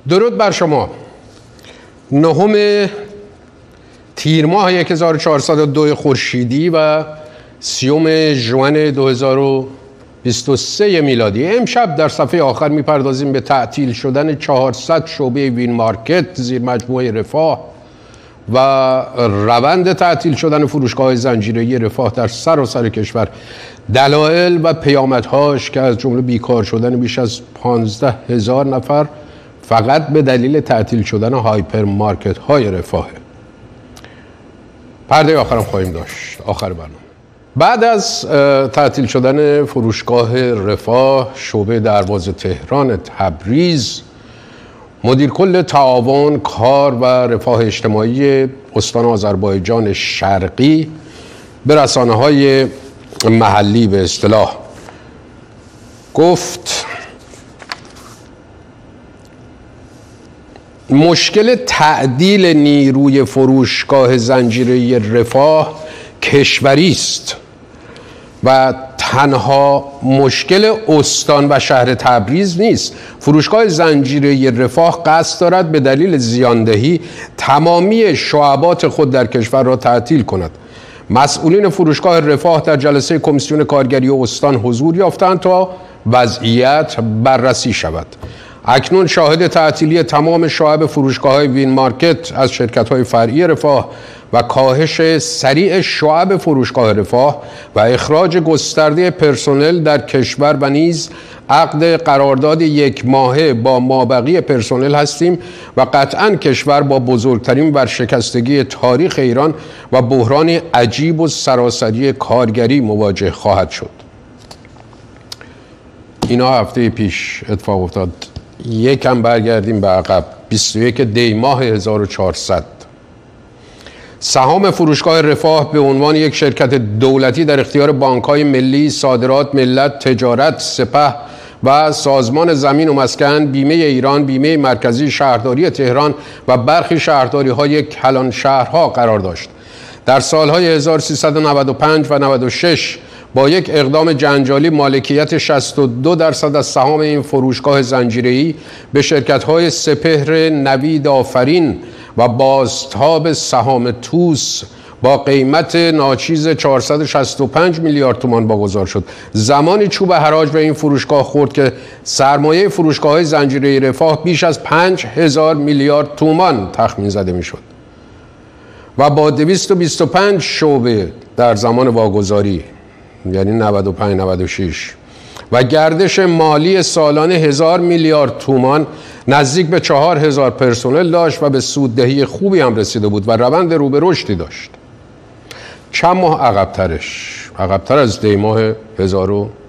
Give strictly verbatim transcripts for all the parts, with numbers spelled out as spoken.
درود بر شما. نهم تیر ماه هزار و چهارصد و دو خورشیدی و سیوم ژوئن دو هزار و بیست و سه میلادی. امشب در صفحه آخر میپردازیم به تعطیل شدن چهارصد شعبه وین مارکت زیر مجموعه رفاه و روند تعطیل شدن فروشگاه زنجیره‌ای رفاه در سراسر کشور، دلایل و پیامدهاش که از جمله بیکار شدن بیش از پانزده هزار نفر فقط به دلیل تعطیل شدن هایپر مارکت های رفاه. پرده آخرم خواهیم داشت آخر برنامه. بعد از تعطیل شدن فروشگاه رفاه شعبه دروازه تهران تبریز، مدیر کل تعاون کار و رفاه اجتماعی استان آذربایجان شرقی به رسانه‌های محلی به اصطلاح گفت مشکل تعدیل نیروی فروشگاه زنجیره‌ای رفاه کشوری است و تنها مشکل استان و شهر تبریز نیست. فروشگاه زنجیره‌ای رفاه قصد دارد به دلیل زیاندهی تمامی شعبات خود در کشور را تعطیل کند. مسئولین فروشگاه رفاه در جلسه کمیسیون کارگری استان حضور یافتند تا وضعیت بررسی شود. اکنون شاهد تعطیلی تمام شعب فروشگاه‌های وین مارکت از شرکت‌های فرعی رفاه و کاهش سریع شعب فروشگاه رفاه و اخراج گسترده پرسنل در کشور و نیز عقد قرارداد یک ماهه با مابقی پرسنل هستیم و قطعاً کشور با بزرگترین ورشکستگی تاریخ ایران و بحران عجیب و سراسری کارگری مواجه خواهد شد. اینا هفته پیش اتفاق افتاد. یکم برگردیم به عقب. بیست و یک دی ماه هزار و چهارصد سهام فروشگاه رفاه به عنوان یک شرکت دولتی در اختیار بانک‌های ملی، صادرات، ملت، تجارت، سپه و سازمان زمین و مسکن، بیمه ایران، بیمه مرکزی، شهرداری تهران و برخی شهرداری‌های کلان شهرها قرار داشت. در سالهای هزار و سیصد و نود و پنج و نود و شش با یک اقدام جنجالی مالکیت شصت و دو درصد از سهام این فروشگاه زنجیره‌ای به شرکت‌های سپهر، نوید آفرین و بازتاب سهام توس با قیمت ناچیز چهارصد و شصت و پنج میلیارد تومان واگذار شد. زمانی چوب حراج به این فروشگاه خورد که سرمایه فروشگاه‌های زنجیره‌ای رفاه بیش از پنج هزار میلیارد تومان تخمین زده میشد و با دویست و بیست و پنج شعبه در زمان واگذاری، یعنی نود و پنج نود و شش، و گردش مالی سالانه هزار میلیارد تومان، نزدیک به چهار هزار پرسنل داشت و به سوددهی خوبی هم رسیده بود و روند رو به رشدی داشت. چند ماه عقب‌ترش، عقب‌تر از دی ماه هزار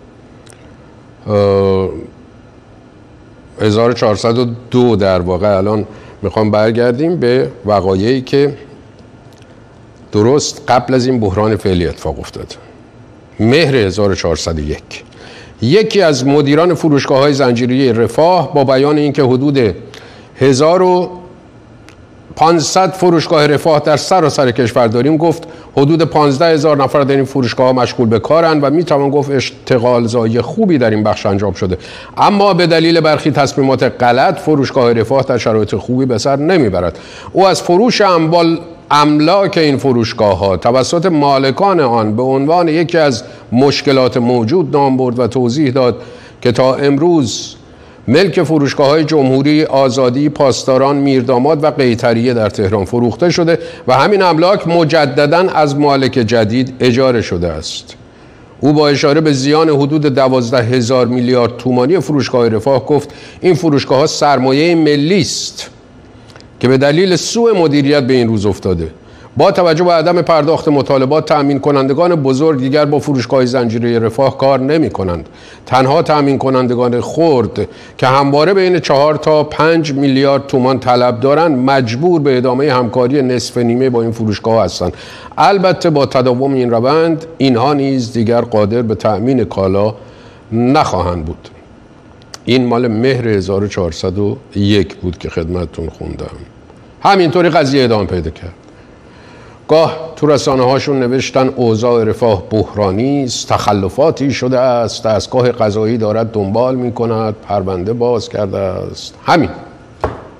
و چهارصد و دو در واقع الان میخوام برگردیم به وقایعی که درست قبل از این بحران فعلی اتفاق افتاد. مهر هزار و چهارصد و یک یکی از مدیران فروشگاه‌های زنجیره‌ای رفاه با بیان اینکه حدود هزار و پانصد فروشگاه رفاه در سراسر کشور داریم گفت حدود پانزده هزار نفر در این فروشگاه‌ها مشغول به کارند و میتوان گفت اشتغالزایی خوبی در این بخش انجام شده، اما به دلیل برخی تصمیمات غلط فروشگاه رفاه در شرایط خوبی به سر نمیبرد. او از فروش اموال املاک این فروشگاه ها توسط مالکان آن به عنوان یکی از مشکلات موجود نام برد و توضیح داد که تا امروز ملک فروشگاه های جمهوری، آزادی، پاسداران، میرداماد و قیطریه در تهران فروخته شده و همین املاک مجدداً از مالک جدید اجاره شده است. او با اشاره به زیان حدود دوازده هزار میلیارد تومانی فروشگاه رفاه گفت این فروشگاه ها سرمایه ملی است که به دلیل سوء مدیریت به این روز افتاده. با توجه به عدم پرداخت مطالبات، تأمین کنندگان بزرگ دیگر با فروشگاه زنجیره‌ای رفاه کار نمی کنند. تنها تأمین کنندگان خرد که همواره بین چهار تا پنج میلیارد تومان طلب دارند مجبور به ادامه همکاری نصف نیمه با این فروشگاه هستند. البته با تداوم این روند اینها نیز دیگر قادر به تأمین کالا نخواهند بود. این مال مهر هزار و چهارصد و یک بود که خدمتتون خوندم. همینطوری قضیه ادامه پیدا کرد. گاه تو رسانه هاشون نوشتن اوضاع رفاه بحرانی است، تخلفاتی شده است، دستگاه قضایی دارد دنبال می کند، پرونده باز کرده است. همین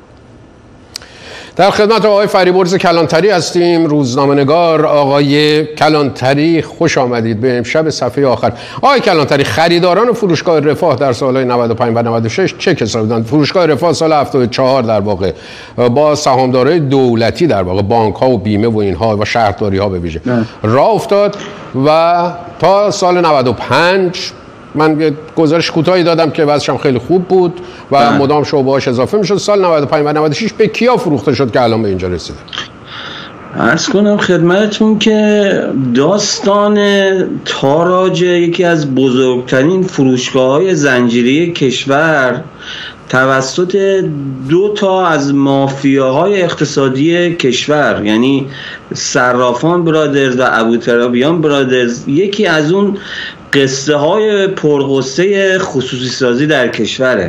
در خدمت آقای فریبرز کلانتری هستیم، روزنامه‌نگار. آقای کلانتری خوش آمدید به امشب صفحه آخر. آقای کلانتری، خریداران فروشگاه رفاه در سالهای نود و پنج و نود و شش چه کسانی بودند؟ فروشگاه رفاه سال هفتاد و چهار در واقع با سهامدارای دولتی در واقع بانک ها و بیمه و اینها و شهرداری ها به ویژه راه افتاد و تا سال نود و پنج من یه گزارش کوتاهی دادم که وضعش هم خیلی خوب بود و ده. مدام شعبه‌هاش اضافه میشد. سال نود و پنج و نود و شش به کیا فروخته شد که الان به اینجا رسیده؟ عرض کنم خدمتتون که داستان تاراج یکی از بزرگترین فروشگاه‌های زنجیره کشور توسط دو تا از مافیاهای اقتصادی کشور، یعنی صرافان برادرز و ابوترابیان برادرز، یکی از اون قصه های پرغصه خصوصی سازی در کشوره.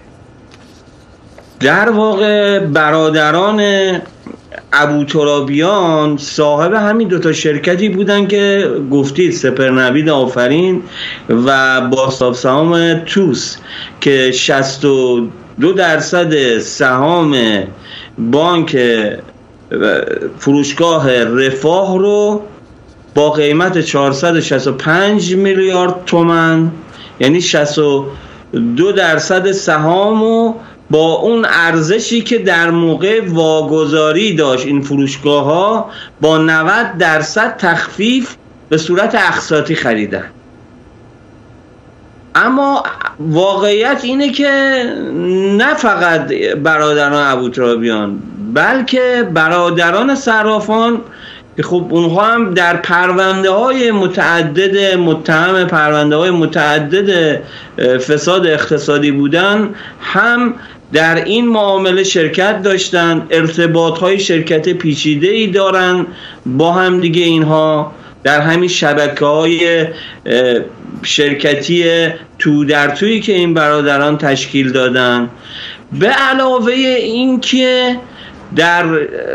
در واقع برادران ابوترابیان صاحب همین دوتا شرکتی بودن که گفتید، سپرنوید آفرین و بازتاب سهام توس، که شصت و دو درصد سهام بانک فروشگاه رفاه رو با قیمت چهارصد و شصت و پنج میلیارد تومان، یعنی شصت و دو درصد سهامو با اون ارزشی که در موقع واگذاری داشت این فروشگاه ها با نود درصد تخفیف به صورت اقساطی خریدن. اما واقعیت اینه که نه فقط برادران ابوترابیان بلکه برادران صرافان که خب اونها هم در پرونده های متعدد متهم پرونده های متعدد فساد اقتصادی بودن، هم در این معامله شرکت داشتن، ارتباط های شرکت پیچیده ای دارن با هم دیگه. اینها در همین شبکه های شرکتی تو در تویی که این برادران تشکیل دادن، به علاوه این که در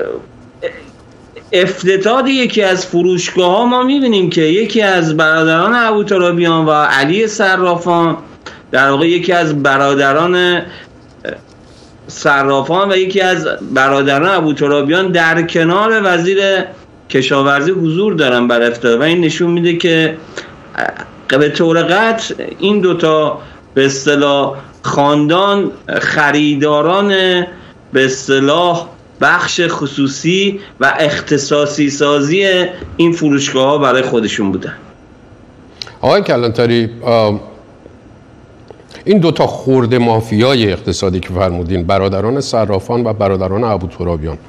افتتاح یکی از فروشگاه ها ما میبینیم که یکی از برادران ابوترابیان و علی صرافان، در واقع یکی از برادران صرافان و یکی از برادران ابوترابیان در کنار وزیر کشاورزی حضور دارن بر افتتاح، و این نشون میده که به طور قطع این دوتا به اصطلاح خاندان خریداران به اصطلاح بخش خصوصی و اختصاصی سازی این فروشگاه ها برای خودشون بودن. آقای کلانتری، این دوتا خرده مافیای اقتصادی که فرمودین، برادران صرافان و برادران ابوترابیان،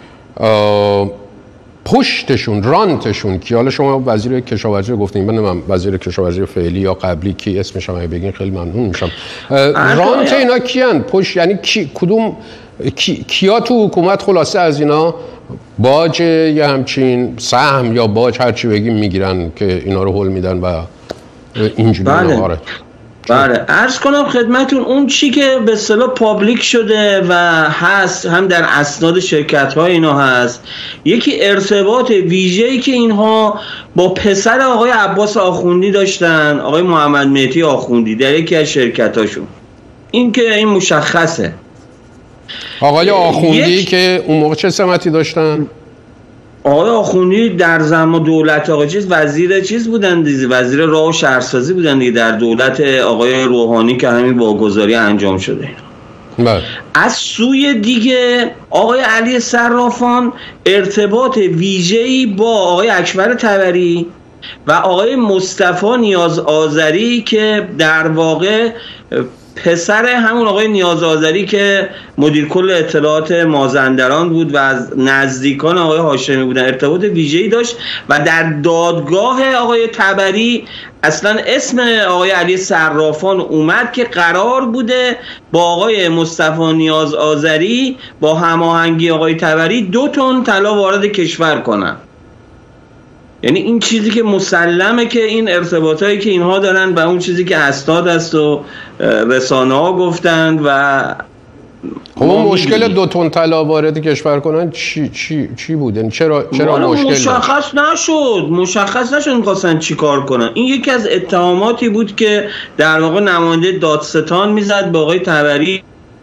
پشتشون، رانتشون که حالا شما وزیر کشاورزی گفتین، من نمیدونم وزیر کشاورزی فعلی یا قبلی کی اسمش هم بگین خیلی ممنون میشم. رانت اینا کیان؟ پشت یعنی کی، کدوم کی، کیا تو حکومت خلاصه از اینا باج یا همچین سهم یا باج هر چی بگیم میگیرن که اینا رو هول میدن و اینجوری؟ بله. آره. بله، عرض کنم خدمتون اون چی که به اصطلاح پابلیک شده و هست، هم در اسناد شرکت ها اینا هست، یکی ارتباط ویژه‌ای که اینها با پسر آقای عباس آخوندی داشتن، آقای محمد مهدی آخوندی، در یکی از شرکت هاشون. این که این مشخصه. آقای آخوندی یک... که اون موقع چه سمتی داشتن؟ آقای آخوندی در زمان دولت آقای چیز وزیر چیز بودن دیگه، وزیر راه و شهرسازی بودن دیگه در دولت آقای روحانی که همین واگذاری انجام شده. بله. از سوی دیگه آقای علی صرافان ارتباط ویژه‌ای با آقای اکبر طبری و آقای مصطفی نیاز آذری که در واقع پسر همون آقای نیاز آذری که مدیر کل اطلاعات مازندران بود و از نزدیکان آقای هاشمی بودن، ارتباط ویژه‌ای داشت. و در دادگاه آقای طبری اصلا اسم آقای علی صرافان اومد که قرار بوده با آقای مصطفی نیاز آذری با هماهنگی آقای طبری دو تن طلا وارد کشور کنن. یعنی این چیزی که مسلمه که این ارتباطایی که اینها دارن و اون چیزی که اسناد است و رسانه ها گفتند و خب مشکل دو تن طلا وارد کشور کنن چی چی چی بوده؟ چرا چرا مشکل مشخص نشد مشخص نشد می‌خواستن چیکار کنن. این یکی از اتهاماتی بود که در واقع نماینده دادستان میزد به آقای طبری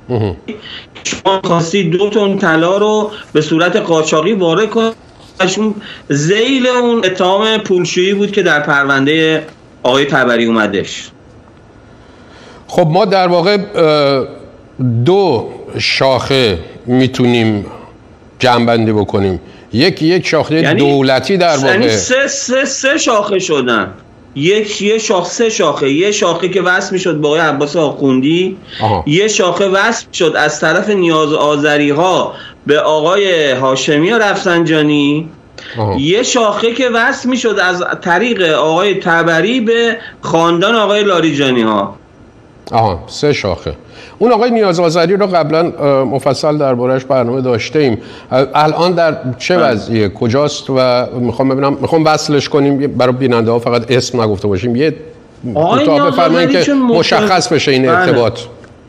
شما خواستی دو تن طلا رو به صورت قاچاقی وارد کنید، ذیل اون اتهام پولشویی بود که در پرونده آقای تبری اومدش. خب ما در واقع دو شاخه میتونیم جمع‌بندی بکنیم، یک یک شاخه یعنی دولتی در واقع، یعنی سه سه سه شاخه شدن، یک یه شاخه سه شاخه، یه شاخه که وصل میشد با آقای عباس آخوندی، آها. یه شاخه وصل شد از طرف نیاز آذری ها به آقای هاشمی رفسنجانی، آها. یه شاخه که وصل میشد از طریق آقای تبری به خاندان آقای لاریجانی ها. آها، سه شاخه. اون آقای نیاز آذری رو قبلا مفصل درباره‌اش برنامه داشته ایم. الان در چه وضعیه، کجاست و میخوام ببینم، میخوام وصلش کنیم برای بیننده ها، فقط اسم نگفته باشیم، یه کوتاه بفرمایید که مشخص بشه این ارتباط.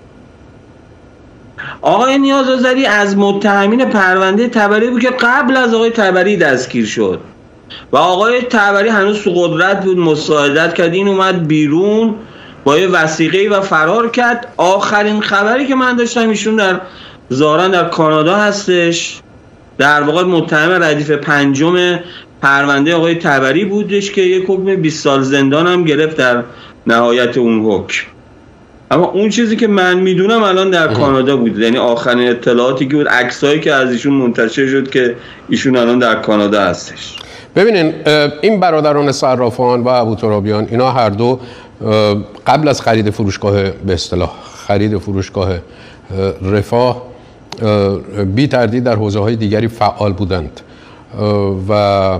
آقای نیاز آذری از متهمین پرونده تبری بود که قبل از آقای تبری دستگیر شد و آقای تبری هنوز تو قدرت بود، مساعدت کرد، این اومد بیرون با یه وثیقه‌ای و فرار کرد. آخرین خبری که من داشتم ایشون در ظاهراً در کانادا هستش، در واقع متهم ردیف پنجم پرونده آقای تبری بودش که یک حکم بیست سال زندان هم گرفت در نهایت اون حکم. اما اون چیزی که من میدونم الان در کانادا بود، یعنی آخرین اطلاعاتی که بود، عکسایی که از ایشون منتشر شد که ایشون الان در کانادا هستش. ببینین این برادران صرافان و ابوترابیان، اینا هر دو قبل از خرید فروشگاه، به اصطلاح خرید فروشگاه رفاه، بی تردید در حوزه‌های دیگری فعال بودند و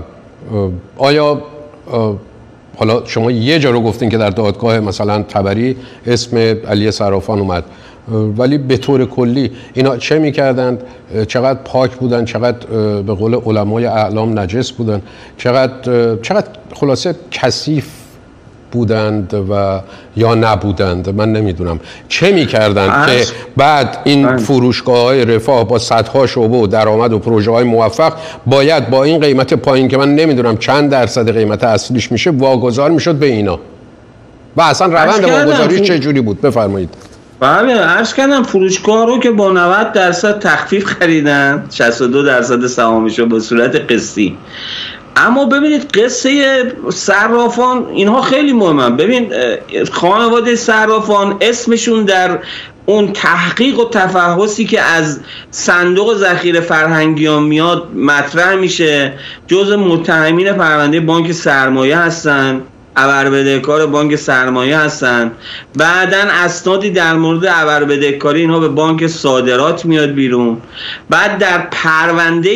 آیا حالا شما یه جا رو گفتین که در دادگاه مثلا تبری اسم علی صرافان اومد، ولی به طور کلی اینا چه میکردند؟ چقدر پاک بودن؟ چقدر به قول علمای اعلام نجس بودن؟ چقدر چقدر خلاصه کثیف بودند و یا نبودند؟ من نمیدونم چه میکردند که بعد این فروشگاه های رفاه با صدها شعبه و درآمد و پروژه های موفق باید با این قیمت پایین که من نمیدونم چند درصد قیمت اصلیش میشه واگذار میشد به اینا، و اصلا روند واگذاریش چه جوری بود؟ بفرمایید. بله، عرض کردم فروشگاه رو که با نود درصد تخفیف خریدن، شصت و دو درصد سهامشو به صورت قسطی. اما ببینید قصه صرافان اینها خیلی مهمه. ببین خانواده صرافان اسمشون در اون تحقیق و تفحصی که از صندوق ذخیره فرهنگیان میاد مطرح میشه، جزء متهمین پرونده بانک سرمایه هستن، ابربدهکار بانک سرمایه هستن. بعدن اسنادی در مورد ابربدهکاری اینها به بانک صادرات میاد بیرون. بعد در پرونده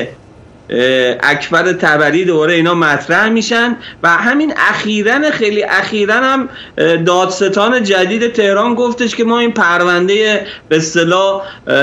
اکبر تبری دوباره اینا مطرح میشن و همین اخیراً، خیلی اخیراً هم دادستان جدید تهران گفتش که ما این پرونده به اصطلاح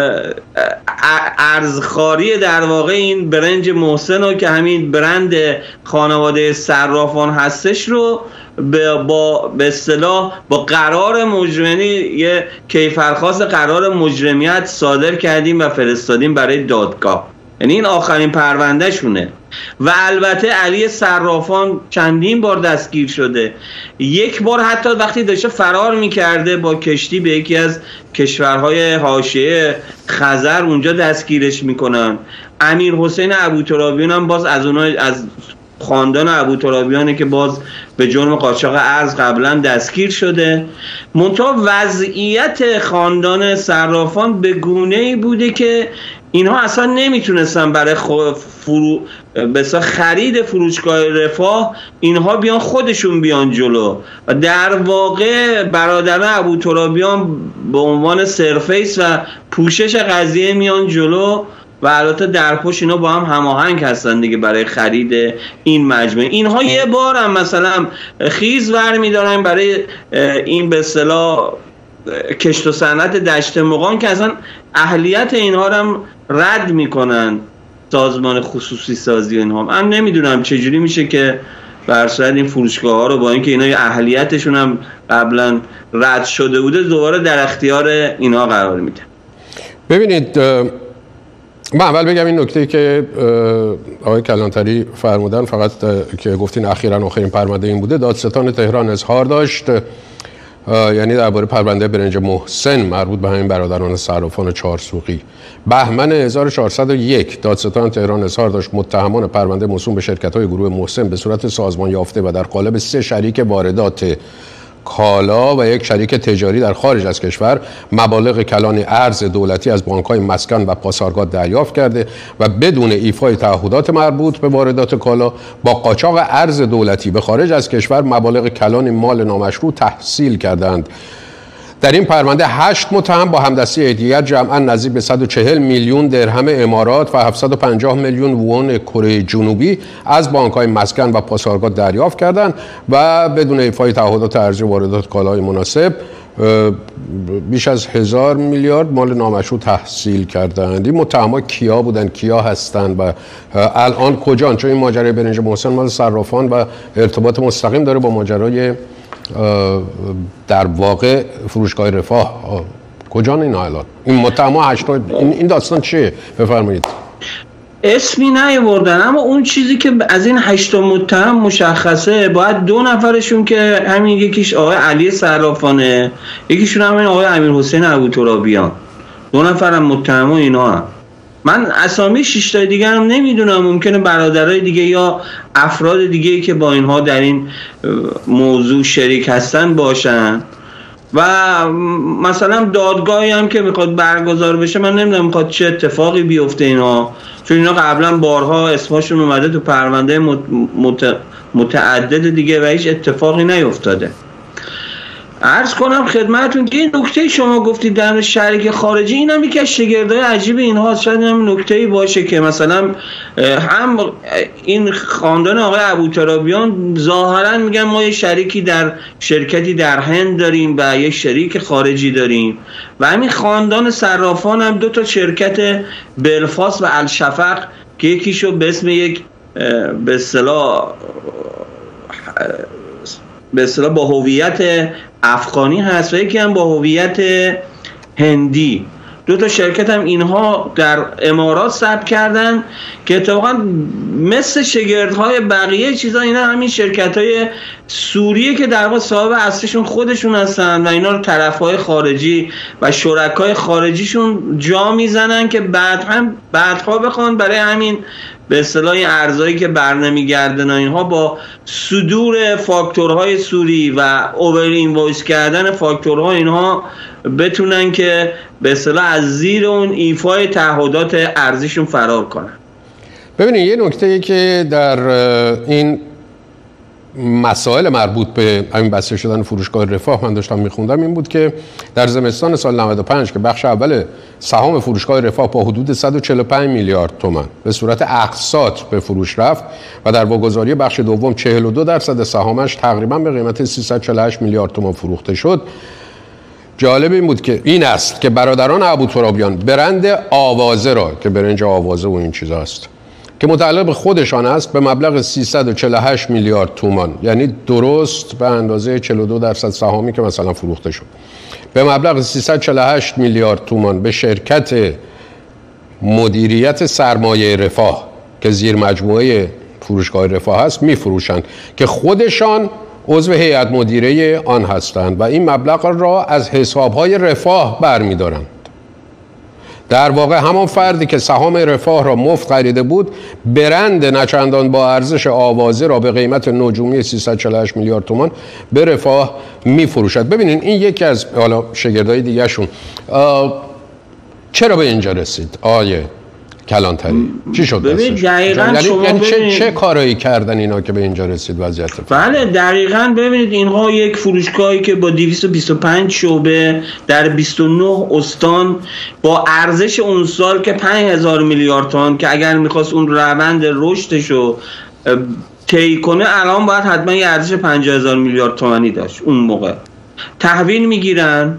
ارزخواری در واقع این برنج محسن رو که همین برند خانواده صرافان هستش رو با به اصطلاح با قرار مجرمی، یه کیفرخواست قرار مجرمیت صادر کردیم و فرستادیم برای دادگاه. یعنی این آخرین پرونده شونه. و البته علی صرافان چندین بار دستگیر شده. یک بار حتی وقتی داشته فرار میکرده با کشتی به یکی از کشورهای حاشیه خزر، اونجا دستگیرش میکنن. امیر حسین ابوترابیان هم باز از اونها، از خاندان ابوترابیانه که باز به جرم قاچاق ارز قبلا دستگیر شده. منتها وضعیت خاندان صرافان به گونه‌ای بوده که اینها اصلا نمیتونستن برای فرو... بسا خرید فروشگاه رفاه اینها بیان خودشون بیان جلو و در واقع برادران ابوترابیان به عنوان سرفیس و پوشش قضیه میان جلو و البته در پشت اینا با هم هماهنگ هستن دیگه برای خرید این مجموعه. اینها یه بار هم مثلا خیز ور میدارن برای این به اصطلاح کشت و صنعت دشت مقام که اصلا اهلیت اینها رو هم رد میکنن، سازمان خصوصی سازی اینها. من نمیدونم چجوری میشه که برصورت این فروشگاه ها رو با اینکه اینا اهلیتشون هم قبلا رد شده بوده دوباره در اختیار اینها قرار میده. ببینید من اول بگم این نکته که آقای کلانتری فرمودن، فقط که گفتین اخیراً آخرین پرونده این بوده، دادستان تهران اظهار داشت یعنی درباره پرونده برنج محسن مربوط به همین برادران صرافان چهارسوقی، بهمن هزار و چهارصد و یک دادستان تهران اظهار داشت متهمان پرونده موسوم به شرکت‌های گروه محسن به صورت سازمان یافته و در قالب سه شریک واردات کالا و یک شریک تجاری در خارج از کشور مبالغ کلان ارز دولتی از بانک‌های مسکن و پاسارگاد دریافت کرده و بدون ایفای تعهدات مربوط به واردات کالا با قاچاق ارز دولتی به خارج از کشور مبالغ کلان مال نامشروع تحصیل کردند. در این پرونده هشت متهم با همدستی یکدیگر جمعاً نزدیک به صد و چهل میلیون درهم امارات و هفتصد و پنجاه میلیون وون کره جنوبی از بانک‌های مسکن و پاسارگاد دریافت کردند و بدون ایفای تعهدات ارزی واردات کالاهای مناسب بیش از هزار میلیارد مال نامشروع تحصیل کردند. این متهمان کیا بودن، کیا هستند و الان کجان؟ چون این ماجرای برنج محسن مال صرافان و ارتباط مستقیم داره با ماجرای در واقع فروشگاه رفاه. کجان این الان؟ این متهمان هشت این داستان چیه؟ بفرمایید. اسمی نیاوردن، اما اون چیزی که از این هشت متهم مشخصه باید دو نفرشون که همین یکیش آقای علی صرافانه، یکیشون همین آقای امیرحسین ابوترابیان، دو نفرم متهم و اینا هم. من اسامی شش تا دیگه هم نمیدونم، ممکنه برادرای دیگه یا افراد دیگه که با اینها در این موضوع شریک هستن باشن و مثلا دادگاهی هم که میخواد برگزار بشه من نمیدونم میخواد چه اتفاقی بیفته اینا، چون اینا قبلا بارها اسمشون اومده تو پرونده مت... متعدد دیگه و هیچ اتفاقی نیفتاده. عرض کنم خدمتون که این نکته شما گفتید در شریک خارجی، این هم یکی از شگردهای عجیب اینها. شاید هم نکته‌ای باشه که مثلا هم این خاندان آقای ابوترابیان ظاهرا میگن ما یه شریکی در شرکتی در هند داریم و یه شریک خارجی داریم و همین خاندان صرافان هم دو تا شرکت بلفاس و الشفق که یکیشو به اسم یک به اصطلاح به اصطلاح با هویت افغانی هست و یکی هم با هویت هندی، دو تا شرکت هم اینها در امارات ثبت کردن که اتفاقا مثل شگردهای بقیه چیزا اینا همین شرکت‌های سوریه که در واقع صاحب اصلیشون خودشون هستن و اینا رو طرف‌های خارجی و شرکای خارجیشون جا میزنن که بعد هم بعدها بخوان برای همین به اصطلاح این ارزایی که برنمیگردن و اینها با صدور فاکتورهای سوری و اوور اینوایس کردن فاکتورها اینها بتونن که به اصطلاح از زیر اون ایفای تعهدات ارزیشون فرار کنن. ببینید یه نکته که در این مسائل مربوط به همین بسته شدن فروشگاه رفاه من داشتم میخوندم این بود که در زمستان سال نود و پنج که بخش اول سهام فروشگاه رفاه با حدود صد و چهل و پنج میلیارد تومان به صورت اقساط به فروش رفت و در واگذاری بخش دوم چهل و دو درصد سهامش تقریبا به قیمت سیصد و چهل و هشت میلیارد تومان فروخته شد. جالب این بود که این است که برادران ابوترابیان برند آوازه را که برنج آوازه و این چیزا است که متعلق به خودشان است به مبلغ سیصد و چهل و هشت میلیارد تومان، یعنی درست به اندازه چهل و دو درصد سهامی که مثلا فروخته شد، به مبلغ سیصد و چهل و هشت میلیارد تومان به شرکت مدیریت سرمایه رفاه که زیر مجموعه فروشگاه رفاه هست میفروشند که خودشان عضو هیئت مدیره آن هستند و این مبلغ را از حسابهای رفاه برمی‌دارند. در واقع همان فردی که سهام رفاه را مفت خریده بود برند نچندان با ارزش آوازه را به قیمت نجومی سیصد و چهل و هشت میلیارد تومان به رفاه میفروشد. ببینین این یکی از حالا شگردهای دیگه شون چرا به اینجا رسید آیه کلانتری؟ چی شد دستش؟ یعنی, یعنی چه, چه کارایی کردن اینا که به اینجا رسید وضعیت؟ بله دقیقاً. ببینید اینها یک فروشگاهی که با دویست و بیست و پنج شعبه در بیست و نه استان با ارزش اون سال که پنج هزار میلیارد تومان که اگر میخواست اون روند رشدشو طی کنه الان باید حتما یه ارزش پنجاه هزار میلیارد تومانی داشت. اون موقع تحویل میگیرن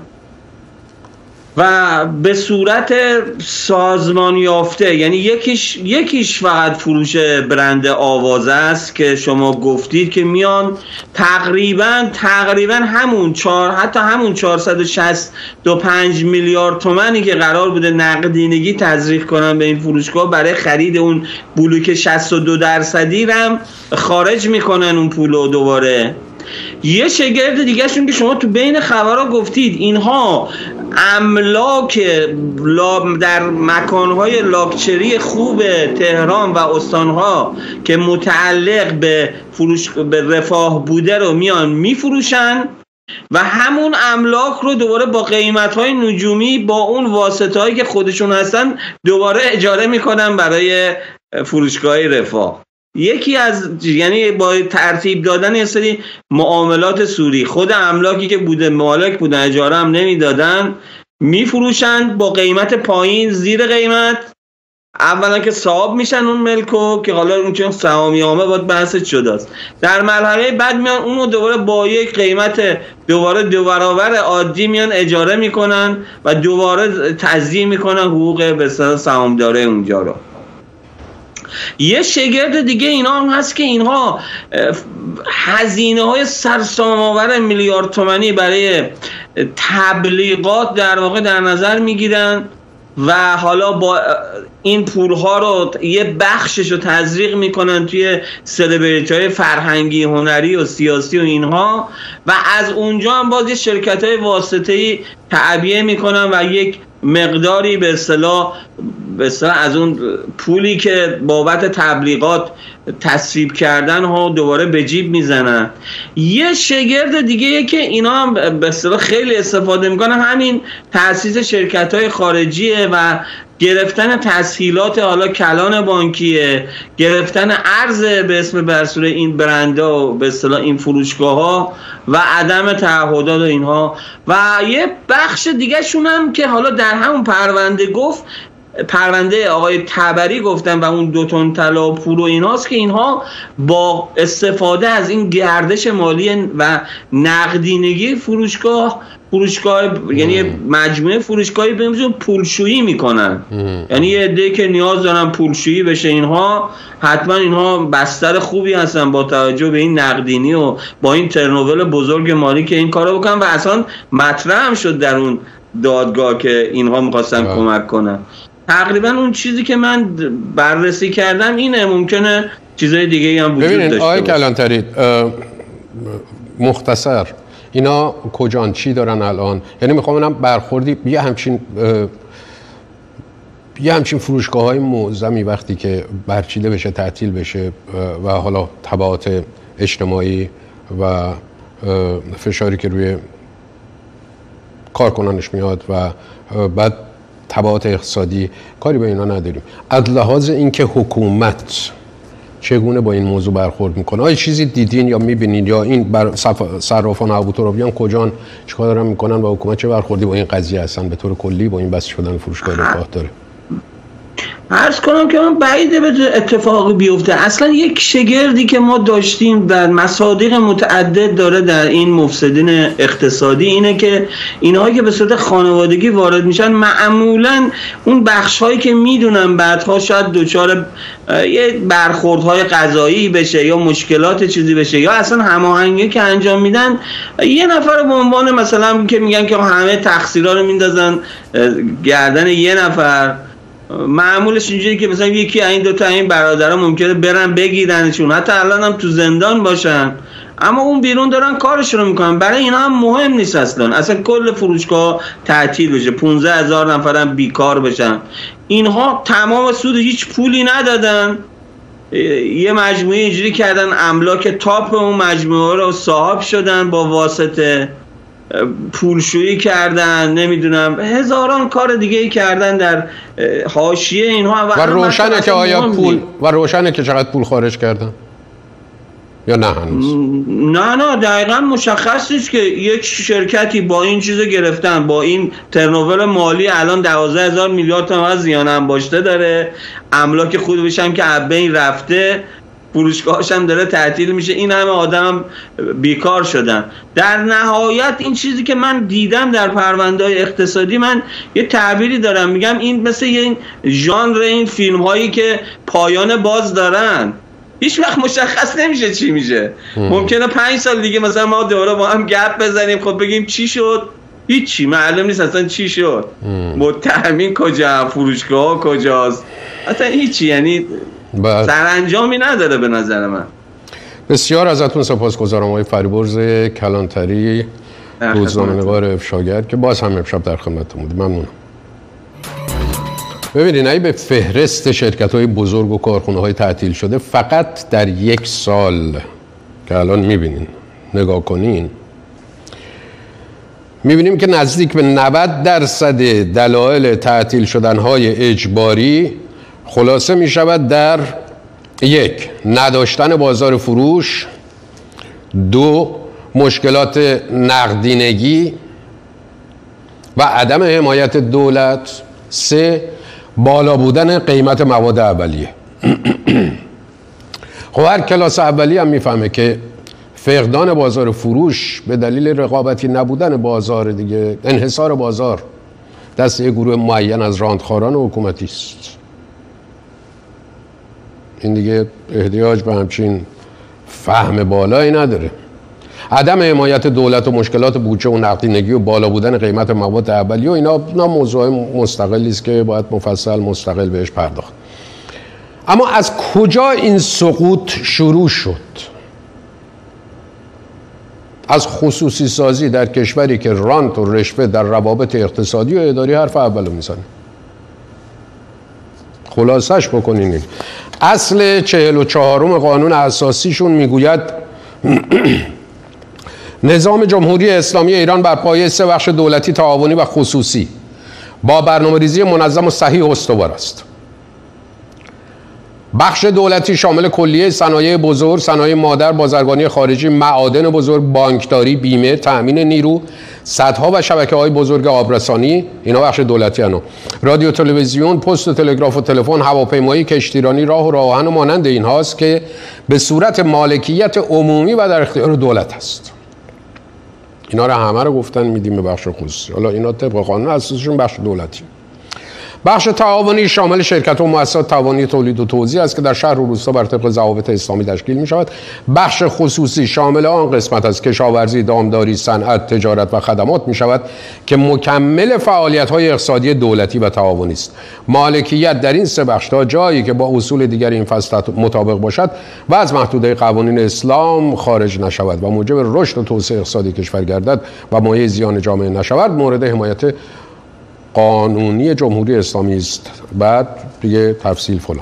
و به صورت سازمان یافته، یعنی یکیش یکیش فقط فروش برند آوازه است که شما گفتید که میان تقریبا تقریبا همون چهار حتی همون چهارصد و شصت و پنج میلیارد تومانی که قرار بوده نقدینگی تزریق کنن به این فروشگاه برای خرید اون بلوک شصت و دو درصدی هم خارج میکنن اون پولو دوباره یه شگرد دیگه شون که شما تو بین خبرها گفتید اینها املاک در مکانهای لاکچری خوب تهران و استانها که متعلق به فروش به رفاه بوده رو میان میفروشن و همون املاک رو دوباره با قیمت‌های نجومی با اون واسطه‌هایی که خودشون هستن دوباره اجاره میکنن برای فروشگاه رفاه. یکی از یعنی با ترتیب دادن یه سری معاملات سوری، خود املاکی که بوده مالک بودن اجاره هم نمیدادن میفروشن با قیمت پایین زیر قیمت. اولا که صاحب میشن اون ملکو که حالا اون چون سهامیامه باید بحث جداست. در مرحله بعد میان اونو دوباره با یک قیمت دوباره دو برابر عادی میان اجاره میکنن و دوباره تضییع میکنن حقوق به اصطلاح سهامدار اونجا رو. یه شگرد دیگه اینا هم هست که اینها هزینه های سرسام‌آور میلیارد تومانی برای تبلیغات در واقع در نظر میگیرن و حالا با این پولها رو یه بخشش رو تزریق میکنن توی سلبریتی های فرهنگی هنری و سیاسی و اینها و از اونجا هم باز یه شرکت های واسطه‌ای تعبیه میکنن و یک مقداری به اصطلاح به اصطلاح از اون پولی که بابت تبلیغات تصویب کردن ها دوباره به جیب میزنن. یه شگرد دیگه که اینا هم به اصطلاح خیلی استفاده میکنن همین تأسیس شرکت های خارجیه و گرفتن تسهیلات حالا کلان بانکیه، گرفتن ارز به اسم برسوره این برندها و به اصطلاح این فروشگاه ها و عدم تعهدات و اینها. و یه بخش دیگه شون هم که حالا در همون پرونده گفت پرونده آقای تبری گفتن و اون دو تن طلا و پول و ایناست که اینها با استفاده از این گردش مالی و نقدینگی فروشگاه فروشگاه یعنی مجموعه فروشگاهی بهشون پولشویی میکنن. یعنی یه عده که نیاز دارن پولشویی بشه اینها حتما اینها بستر خوبی هستن با توجه به این نقدینی و با این ترنوول بزرگ مالی که این کارو بکنن و اصلا مطرح هم شد در اون دادگاه که اینها میخواستن کمک کنن. تقریبا اون چیزی که من بررسی کردم اینه، ممکنه چیزای دیگه هم وجود داشته باشه. ببینید آقای کلانتری مختصر اینا کجان چی دارن الان؟ یعنی میخوام ببینم برخوردی یه همچین یه همچین فروشگاه های معظمی وقتی که برچیده بشه تعطیل بشه و حالا تبعات اجتماعی و فشاری که روی کارکنانش میاد و بعد تبعات اقتصادی کاری به اینا نداریم. از لحاظ اینکه حکومت چگونه با این موضوع برخورد میکنه، آیا چیزی دیدین یا میبینین یا این بر صرافان ابوترابیان کجان چیکار دارن میکنن و حکومت چه برخوردی با این قضیه هستن به طور کلی با این بس شدن فروشگاه رفاه داره؟ عرض کنم که من بعیده به اتفاقی بیفته. اصلا یک شگردی که ما داشتیم در مصادیق متعدد داره در این مفسدین اقتصادی اینه که اینهایی که به صورت خانوادگی وارد میشن معمولا اون بخش‌هایی که میدونن بعدها شاید دچار یه برخوردهای قضایی بشه یا مشکلات چیزی بشه یا اصلا هماهنگی که انجام میدن یه نفر به عنوان مثلا که میگن که همه تقصیرها رو میندازن گردن یه نفر. معمولش اینجوری که مثلا یکی این دو تا این برادرها ممکنه برن بگیرنشون، حتی الان هم تو زندان باشن، اما اون بیرون دارن کارشون رو میکنن. برای اینا هم مهم نیست اصلا اصلا کل فروشگاه تعطیل بشه، پونزده هزار نفرم بیکار بشن. اینها تمام سود هیچ پولی ندادن، یه مجموعه اینجوری کردن املاک تاپ اون مجموعه رو صاحب شدن، با واسطه پولشویی کردن، نمیدونم هزاران کار دیگه ای کردن در حاشیه اینها. و, و روشنه که آیا پول و روشنه که چقدر پول خارج کردن یا نه هنوز؟ نه نه دقیقا مشخص نیست که یک شرکتی با این چیزو گرفتن، با این ترنوور مالی الان دوازده هزار میلیارد تومان زیان انباشته داره، املاک خودش هم که از بین رفته، فروشگاهش هم داره تعطیل میشه، این همه آدم بیکار شدن. در نهایت این چیزی که من دیدم در پرونده‌های اقتصادی، من یه تعبیری دارم میگم این مثل این ژانر این فیلم هایی که پایان باز دارن، هیچ وقت مشخص نمیشه چی میشه. ممکنه پنج سال دیگه مثلا ما دوباره با هم گپ بزنیم، خب بگیم چی شد، هیچی معلوم نیست اصلا چی شد، متهمین کجا، فروشگاه کجاست، اصلا هیچی، یعنی سرانجامی نداره به نظر من. بسیار ازتون سپاسگزارم آقای فریبرز کلانتری، روزنامه‌نگار افشاگر، که باز هم امشب در خدمتتون بودیم. ممنونم. ببینید اگه به فهرست شرکت‌های بزرگ و کارخونه‌های تعطیل شده فقط در یک سال که الان می‌بینین نگاه کنین، می‌بینیم که نزدیک به نود درصد دلایل تعطیل شدن‌های اجباری خلاصه می‌شود در یک، نداشتن بازار فروش، دو، مشکلات نقدینگی و عدم حمایت دولت، سه، بالا بودن قیمت مواد اولیه. خب هر کلاس اولیه هم میفهمه که فقدان بازار فروش به دلیل رقابتی نبودن بازار دیگه، انحصار بازار دست یک گروه معین از راندخاران و حکومتی است. این دیگه احتیاج به همچین فهم بالایی نداره. عدم حمایت دولت و مشکلات بودجه و نقدینگی و بالا بودن قیمت مواد اولیه و اینا اینا موضوع مستقلی است که باید مفصل مستقل بهش پرداخت. اما از کجا این سقوط شروع شد؟ از خصوصی سازی در کشوری که رانت و رشوه در روابط اقتصادی و اداری حرف اولو میزنه. خلاصش بکنین این اصل چهل و چهارم قانون اساسیشون میگوید نظام جمهوری اسلامی ایران بر پایه سه بخش دولتی، تعاونی و خصوصی با برنامه‌ریزی منظم و صحیح استوار است. بخش دولتی شامل کلیه صنایع بزرگ، صنایع مادر، بازرگانی خارجی، معادن بزرگ، بانکداری، بیمه، تأمین نیرو، سدها و شبکه‌های بزرگ آبرسانی، اینا بخش دولتی هستند. رادیو، تلویزیون، پست و تلگراف و تلفن، هواپیمایی، کشتیرانی، راه و راه آهن و مانند اینهاست که به صورت مالکیت عمومی و در اختیار دولت است. اینا رو همه رو گفتن میدیم به بخش خصوصی. حالا اینا طبق قانون اساسشون بخش دولتی. بخش تعاونی شامل شرکت و مؤسسات تعاونی تولید و توزیع است که در شهر و روستا بر طبق ضوابط اسلامی تشکیل می شود. بخش خصوصی شامل آن قسمت از کشاورزی، دامداری، صنعت، تجارت و خدمات می شود که مکمل فعالیت های اقتصادی دولتی و تعاونی است. مالکیت در این سه بخش تا جایی که با اصول دیگر این فصل مطابق باشد و از محدوده قوانین اسلام خارج نشود و موجب رشد و توسعه اقتصادی کشور گردد و مایه زیان جامعه نشود، مورد حمایت قانونی جمهوری اسلامی است. بعد دیگه تفصیل فلان.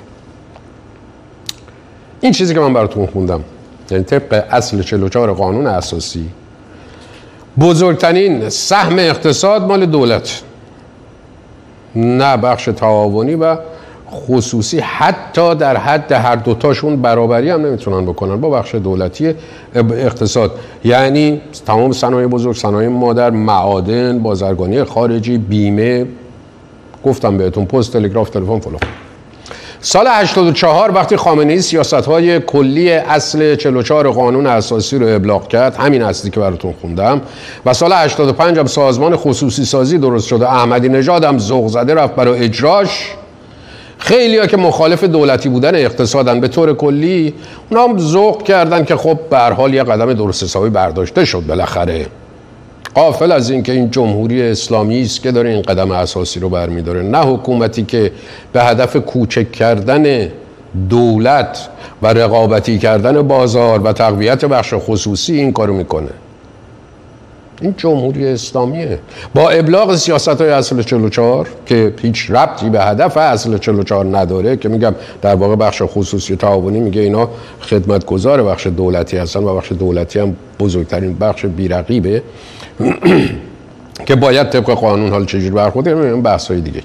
این چیزی که من براتون خوندم، یعنی طبق اصل چهل و چهار قانون اساسی، بزرگترین سهم اقتصاد مال دولت، نه بخش تعاونی و خصوصی. حتی در حد هر دوتاشون برابری هم نمیتونن بکنن با بخش دولتی اقتصاد. یعنی تمام صنایع بزرگ، صنایع مادر، معادن، بازرگانی خارجی، بیمه، گفتم بهتون، پست، تلگراف، تلفن فلان. سال هشتاد و چهار وقتی خامنه‌ای سیاست‌های کلی اصل چهل و چهار قانون اساسی رو ابلاغ کرد، همین اصلی که براتون خوندم، و سال هشتاد و پنج هم سازمان خصوصی سازی درست شده، احمدی نژاد هم ذوق زده رفت برای اجراش. خیلی‌ها که مخالف دولتی بودن اقتصادن به طور کلی، اونا هم ذوق کردن که خب به هر حال یه قدم درست حسابی برداشته شد بالاخره. غافل از این که این جمهوری اسلامی است که داره این قدم اساسی رو برمی‌داره، نه حکومتی که به هدف کوچک کردن دولت و رقابتی کردن بازار و تقویت بخش خصوصی این کارو میکنه. این جمهوری اسلامیه با ابلاغ سیاست‌های اصل چهل و چهار که هیچ ربطی به هدف اصل چهل و چهار نداره، که میگم در واقع بخش خصوصی تعاونی میگه اینا خدمتگزار بخش دولتی هستن و بخش دولتی هم بزرگترین بخش بی‌رقیبه که باید طبق قانون حال چجوری برخورد کنیم، بحث‌های دیگه.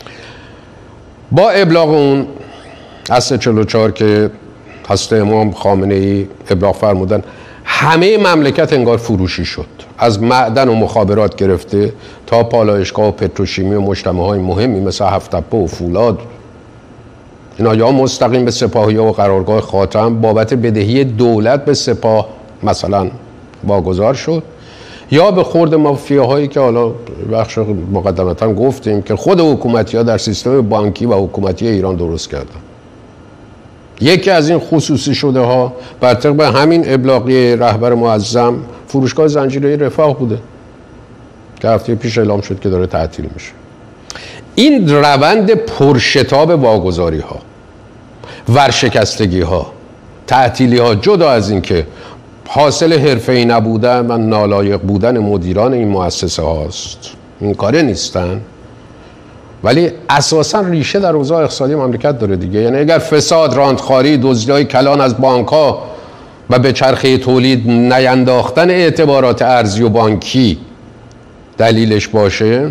با ابلاغ اون اصل چهل و چهار که حضرت امام خامنه‌ای ابلاغ فرمودن، همه مملکت انگار فروشی شد، از معدن و مخابرات گرفته تا پالایشگاه و پتروشیمی و مجتمع‌های مهمی مثل هفت‌تپه و فولاد. اینا یا مستقیم به سپاهیا و قرارگاه خاتم بابت بدهی دولت به سپاه مثلا واگذار شد، یا به خورد مافیاهایی که حالا بخش مقدمتا گفتیم که خود حکومتی‌ها در سیستم بانکی و حکومتی ایران درست کردن. یکی از این خصوصی شده ها بر طبق همین ابلاغی رهبر معظم فروشگاه زنجیره رفاه بوده که هفته پیش اعلام شد که داره تعطیل میشه. این روند پرشتاب واگذاری ها، ورشکستگی ها، تعطیلی ها جدا از این که حاصل حرفه‌ای نبودن و نالایق بودن مدیران این مؤسسه هاست، این کاره نیستن، ولی اساسا ریشه در اوضاع اقتصادی مملکت داره دیگه. یعنی اگر فساد، راندخواری، دزدی‌های کلان از بانک‌ها و به چرخه تولید نینداختن اعتبارات ارزی و بانکی دلیلش باشه،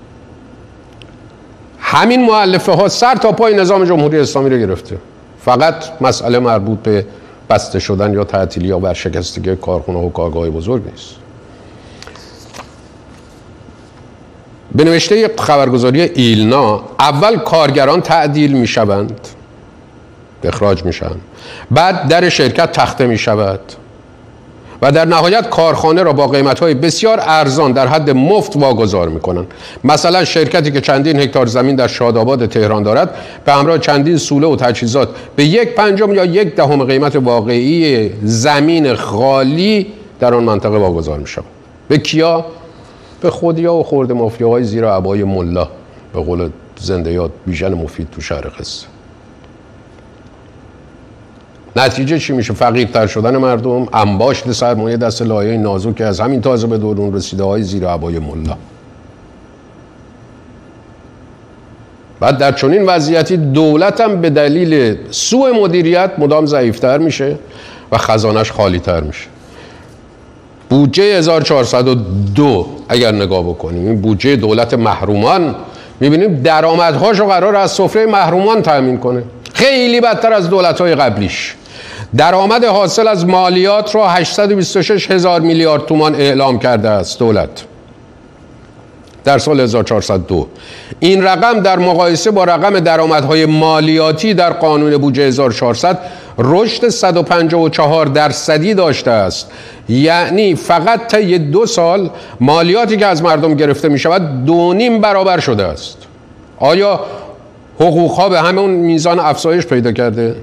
همین مؤلفه ها سر تا پای نظام جمهوری اسلامی رو گرفته. فقط مسئله مربوط به بسته شدن یا تعطیلی یا ورشکستگی کارخونه و کارگاه بزرگ نیست. به نوشته خبرگزاری ایلنا، اول کارگران تعدیل می شوند، اخراج می شوند، بعد در شرکت تخته می شود و در نهایت کارخانه را با قیمت‌های بسیار ارزان در حد مفت واگذار می‌کنند. مثلا شرکتی که چندین هکتار زمین در شاداباد تهران دارد به همراه چندین سوله و تجهیزات به یک پنجم یا یک دهم قیمت واقعی زمین خالی در آن منطقه واگذار می‌شود. به کیا؟ به خودیا و خرده مافیاهای زیر عبای ملا، به قول زنده یاد بیژن مفید تو شهر قصه. نتیجه چی میشه؟ فقیرتر شدن مردم، انباشت سرمایه دست لایه نازک که از همین تازه به درون رسیده های زیر عبای ملا. بعد در چنین وضعیتی دولت هم به دلیل سوء مدیریت مدام ضعیفتر میشه و خزانش خالی تر میشه. بودجه هزار و چهارصد و دو اگر نگاه بکنیم، این بودجه دولت محرومان، میبینیم درآمدهاشو قرار از سفره محرومان تامین کنه. خیلی بدتر از دولت‌های قبلیش. درآمد حاصل از مالیات را هشتصد و بیست و شش هزار میلیارد تومان اعلام کرده است دولت در سال هزار و چهارصد و دو. این رقم در مقایسه با رقم درآمدهای مالیاتی در قانون بودجه هزار و چهارصد رشد صد و پنجاه و چهار درصدی داشته است. یعنی فقط طی دو سال مالیاتی که از مردم گرفته می شود دو نیم برابر شده است. آیا حقوقها به همون میزان افزایش پیدا کرده؟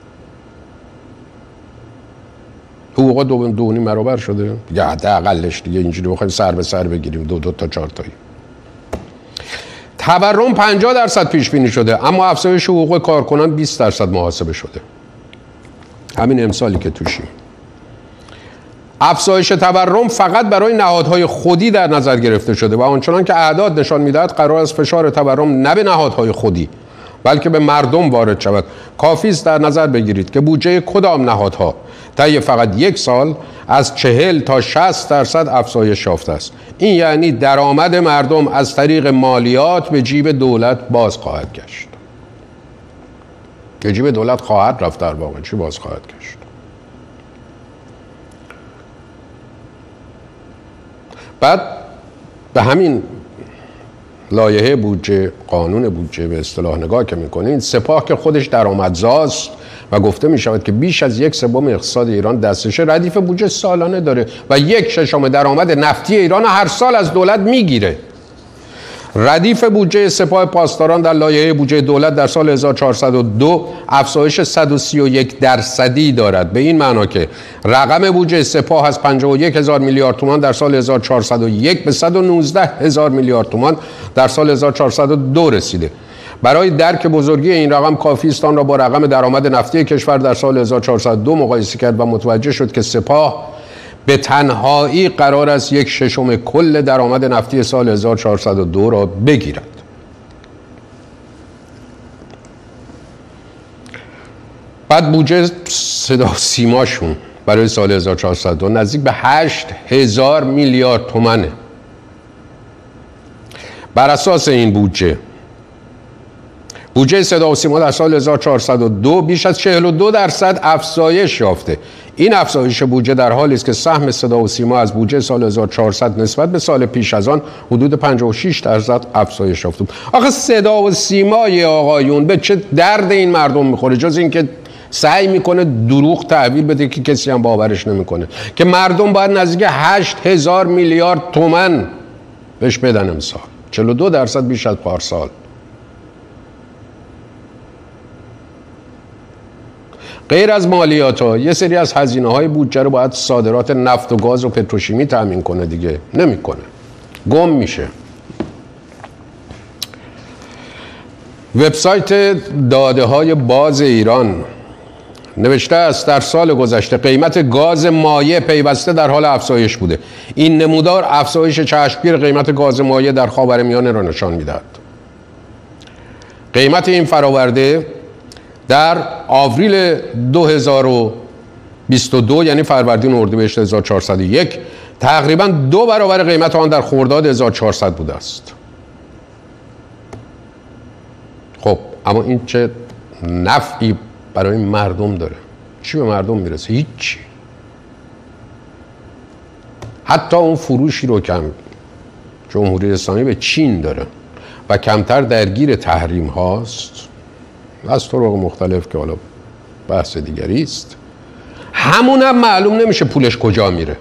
حقوقها دو دو نیم برابر شده؟ یا حداقلش دیگه اینجوری بخوایم سر به سر بگیریم دو دو تا چهار تایی. تورم پنجاه درصد پیش بینی شده، اما افزایش حقوق کارکنان بیست درصد محاسبه شده. همین امسالی که توشیم. افزایش تورم فقط برای نهادهای خودی در نظر گرفته شده و آنچنان که اعداد نشان میدهد قرار است فشار تورم نه به نهادهای خودی بلکه به مردم وارد شود. کافی است در نظر بگیرید که بودجه کدام نهادها طی فقط یک سال از چهل تا شصت درصد افزایش یافته است. این یعنی درآمد مردم از طریق مالیات به جیب دولت باز خواهد گشت. که جیب دولت خواهد رفت، در واقع چی باز خواهد گشت؟ بعد به همین لایحه بودجه، قانون بودجه به اصطلاح نگاه که میکنین، سپاه که خودش درآمدزاست و گفته میشود که بیش از یک سوم اقتصاد ایران دستش ردیف بودجه سالانه داره و یک ششم درآمد نفتی ایران هر سال از دولت میگیره. ردیف بودجه سپاه پاسداران در لایحه بودجه دولت در سال هزار و چهارصد و دو افزایش صد و سی و یک درصدی دارد، به این معنا که رقم بودجه سپاه از پنجاه و یک هزار میلیارد تومان در سال هزار و چهارصد و یک به صد و نوزده هزار میلیارد تومان در سال هزار و چهارصد و دو رسیده. برای درک بزرگی این رقم کافی است آن را با رقم درآمد نفتی کشور در سال هزار و چهارصد و دو مقایسه کرد و متوجه شد که سپاه به تنهایی قرار است یک ششم کل درآمد نفتی سال هزار و چهارصد و دو را بگیرد. بعد بودجه صدا و سیماشون برای سال هزار و چهارصد و دو نزدیک به هشت هزار میلیارد تومنه. بر اساس این بودجه بودجه صدا و سیما در سال هزار و چهارصد و دو بیش از چهل و دو درصد افزایش یافته. این افزایش بودجه در حالی است که سهم صدا و سیما از بودجه سال هزار و چهارصد نسبت به سال پیش از آن حدود پنجاه و شش درصد افزایش یافته. آخه صدا و سیمای آقایون به چه درد این مردم میخوره جز اینکه سعی میکنه دروغ تحویل بده که کسی هم باورش نمیکنه که مردم باید نزدیک هشت هزار میلیارد تومان بهش بدن امسال، چهل و دو درصد بیش از پارسال. غیر از مالیات ها یه سری از هزینه های بودجه رو باید صادرات نفت و گاز و پتروشیمی تامین کنه، دیگه نمیکنه، گم میشه. وبسایت داده های باز ایران نوشته است در سال گذشته قیمت گاز مایع پیوسته در حال افزایش بوده. این نمودار افزایش چشمگیر قیمت گاز مایع در خاورمیانه را نشان می‌دهد. قیمت این فراورده در آوریل دو هزار و بیست و دو یعنی فروردین اردیبهشت هزار و چهارصد و یک تقریباً دو برابر قیمت آن در خرداد هزار و چهارصد بوده است. خب اما این چه نفعی برای مردم داره؟ چی به مردم میرسه؟ هیچی. حتی اون فروشی رو که جمهوری اسلامی به چین داره و کمتر درگیر تحریم هاست از طرق مختلف که حالا بحث دیگری است، همون هم معلوم نمیشه پولش کجا میره.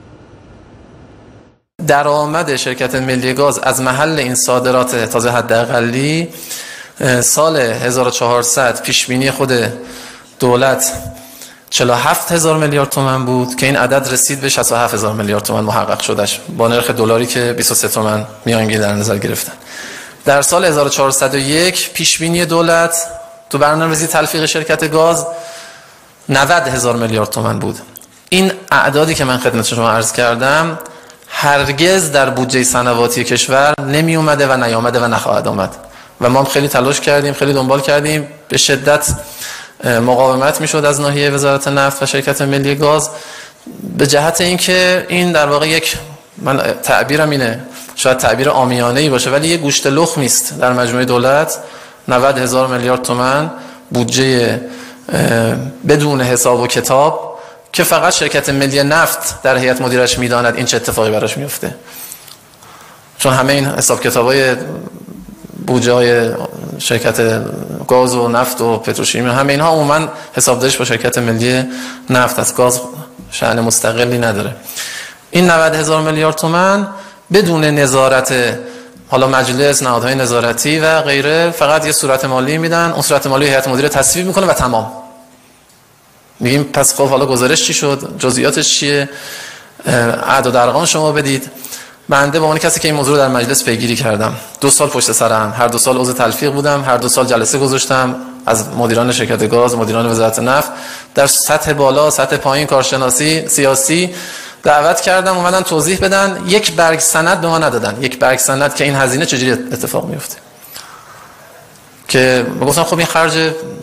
درآمد شرکت ملی گاز از محل این صادرات تازه حداقلی سال هزار و چهارصد پیش بینی خود دولت چهل و هفت هزار میلیارد تومان بود که این عدد رسید به شصت و هفت هزار میلیارد تومان محقق شدش با نرخ دلاری که بیست و سه تومان میانگین در نظر گرفتن. در سال هزار و چهارصد و یک پیش بینی دولت تو برنامه‌ریزی تلفیق شرکت گاز نود هزار میلیارد تومان بود. این اعدادی که من خدمت شما عرض کردم هرگز در بودجه سنواتی کشور نمی اومده و نیامده و نخواهد آمد و ما خیلی تلاش کردیم، خیلی دنبال کردیم، به شدت مقاومت میشد از ناحیه وزارت نفت و شرکت ملی گاز به جهت اینکه این در واقع یک، من تعبیرم اینه، شاید تعبیر عامیانه‌ای باشه ولی یک گوشت لخم است در مجموعه دولت. نود هزار میلیارد تومان بودجه بدون حساب و کتاب که فقط شرکت ملی نفت در هیئت مدیرش میداند این چه اتفاقی براش میفته، چون همه این حساب کتابای بودجه های شرکت گاز و نفت و پتروشیمی همه اینها عموما حسابداریش با شرکت ملی نفت از گاز شأن مستقلی نداره. این نود هزار میلیارد تومان بدون نظارت حالا مجلس، نهادهای نظارتی و غیره، فقط یه صورت مالی میدن، اون صورت مالی هیئت مدیره تصویب میکنه و تمام. میگیم پس خب حالا گزارش چی شد؟ جزئیاتش چیه؟ اعداد و ارقام شما بدید. بنده به عنوان کسی که این موضوع رو در مجلس پیگیری کردم، دو سال پشت سرم، هر دو سال عضو تلفیق بودم، هر دو سال جلسه گذاشتم از مدیران شرکت گاز، مدیران وزارت نفت در سطح بالا، سطح پایین، کارشناسی، سیاسی دعوت کردم اومدن توضیح بدن. یک برگ سند به ما ندادن، یک برگ سند که این هزینه چجوری اتفاق میفته. که گفتم خب این خرج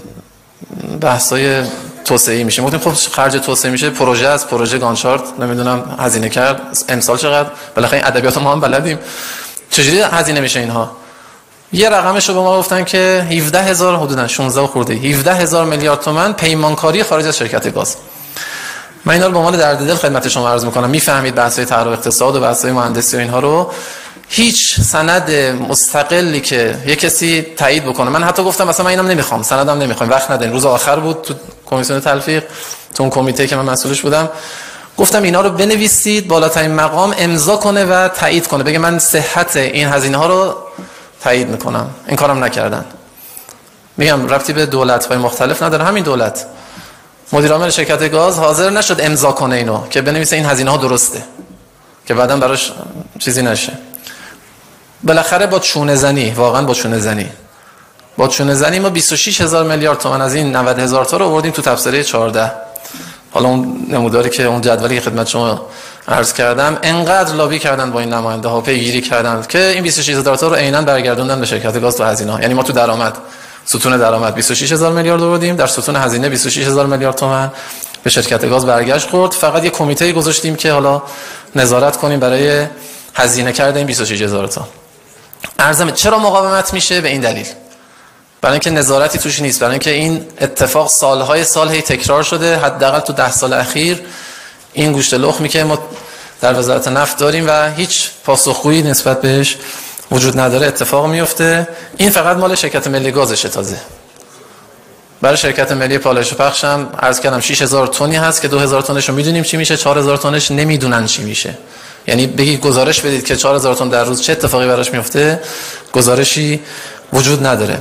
بحثای توسعه‌ای میشه. گفتیم خب خرج توسعه میشه، پروژه از پروژه گانچارت نمیدونم هزینه کرد، امسال چقدر، بالاخره این ادبیات ما هم بلدیم، چجوری هزینه میشه اینها. یه رقمش رو به ما گفتن که هفده هزار حدودا شانزده خورده هفده هزار میلیارد تومان پیمانکاری خارج از شرکت گاز. من اینا رو به عنوان درد دل خدمت شما عرض میکنم. میفهمید بحث‌های طرح اقتصاد و بحث‌های مهندسی و اینها رو، هیچ سند مستقلی که یه کسی تایید بکنه. من حتی گفتم مثلا من اینم نمیخوام، سندم نمیخوام، وقت نداریم. روز آخر بود تو کمیسیون تلفیق، تو اون کمیته که من مسئولش بودم، گفتم اینا رو بنویسید، بالاترین مقام امضا کنه و تایید کنه، بگه من صحت این هزینه ها رو تایید میکنم. این کارم نکردن. میگم ربطی به دولت‌های مختلف نداره، همین دولت مدیر عامل شرکت گاز حاضر نشد امضا کنه اینو که بنویسه این هزینه ها درسته که بعداً براش چیزی نشه. بالاخره با چونه زنی، واقعا با چونه زنی با چونه زنی ما بیست و شش هزار میلیارد تومان از این نود هزار تا رو آوردیم تو تبصره چهارده. حالا اون نموداری که اون جدولی که خدمت شما عرض کردم، انقدر لابی کردن با این نماینده ها، پیگیری کردن که این بیست و شش هزار تا رو عیناً برگردوندن به شرکت گاز تو هزینه ها. یعنی ما تو درآمد، ستون درآمد بیست و شش هزار میلیارد آوردیم، در ستون هزینه بیست و شش هزار میلیارد تومان به شرکت گاز برگشت خورد. فقط یه کمیته گذاشتیم که حالا نظارت کنیم برای هزینه کردن این بیست و شش هزار تا. ارزم چرا مقاومت میشه؟ به این دلیل، برای اینکه نظارتی توش نیست، برای اینکه این اتفاق سالهای سال هی تکرار شده. حداقل تو ده سال اخیر این گوشت لخمی که ما در وزارت نفت داریم و هیچ پاسخگویی نسبت بهش وجود نداره اتفاق میفته. این فقط مال شرکت ملی گازشه. تازه برای شرکت ملی پالایش و پخش هم عرض کردم شش هزار تنی هست که دو هزار تنش رو میدونیم چی میشه، چهار هزار تنش نمیدونن چی میشه. یعنی بگید گزارش بدید که چهار هزار تن در روز چه اتفاقی براش میفته، گزارشی وجود نداره.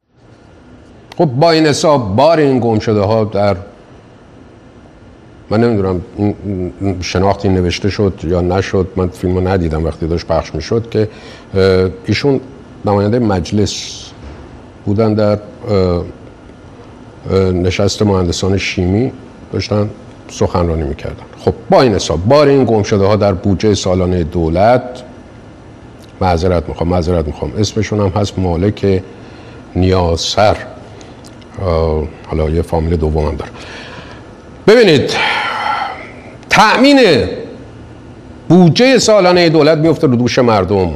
خب با این حساب بار این گم شده ها در، من نمیدونم این شناختی نوشته شد یا نشد، من فیلمو ندیدم وقتی داشت پخش میشد، که ایشون نماینده مجلس بودن در نشست مهندسان شیمی داشتن سخنرانی میکردن. خب با این حساب بار این گم شده ها در بودجه سالانه دولت، معذرت میخوام معذرت میخوام اسمشون هم هست مالک نیاسر، حالا یه فامیل دوم هم داره. ببینید تأمین بودجه سالانه دولت میفته رو دوش مردم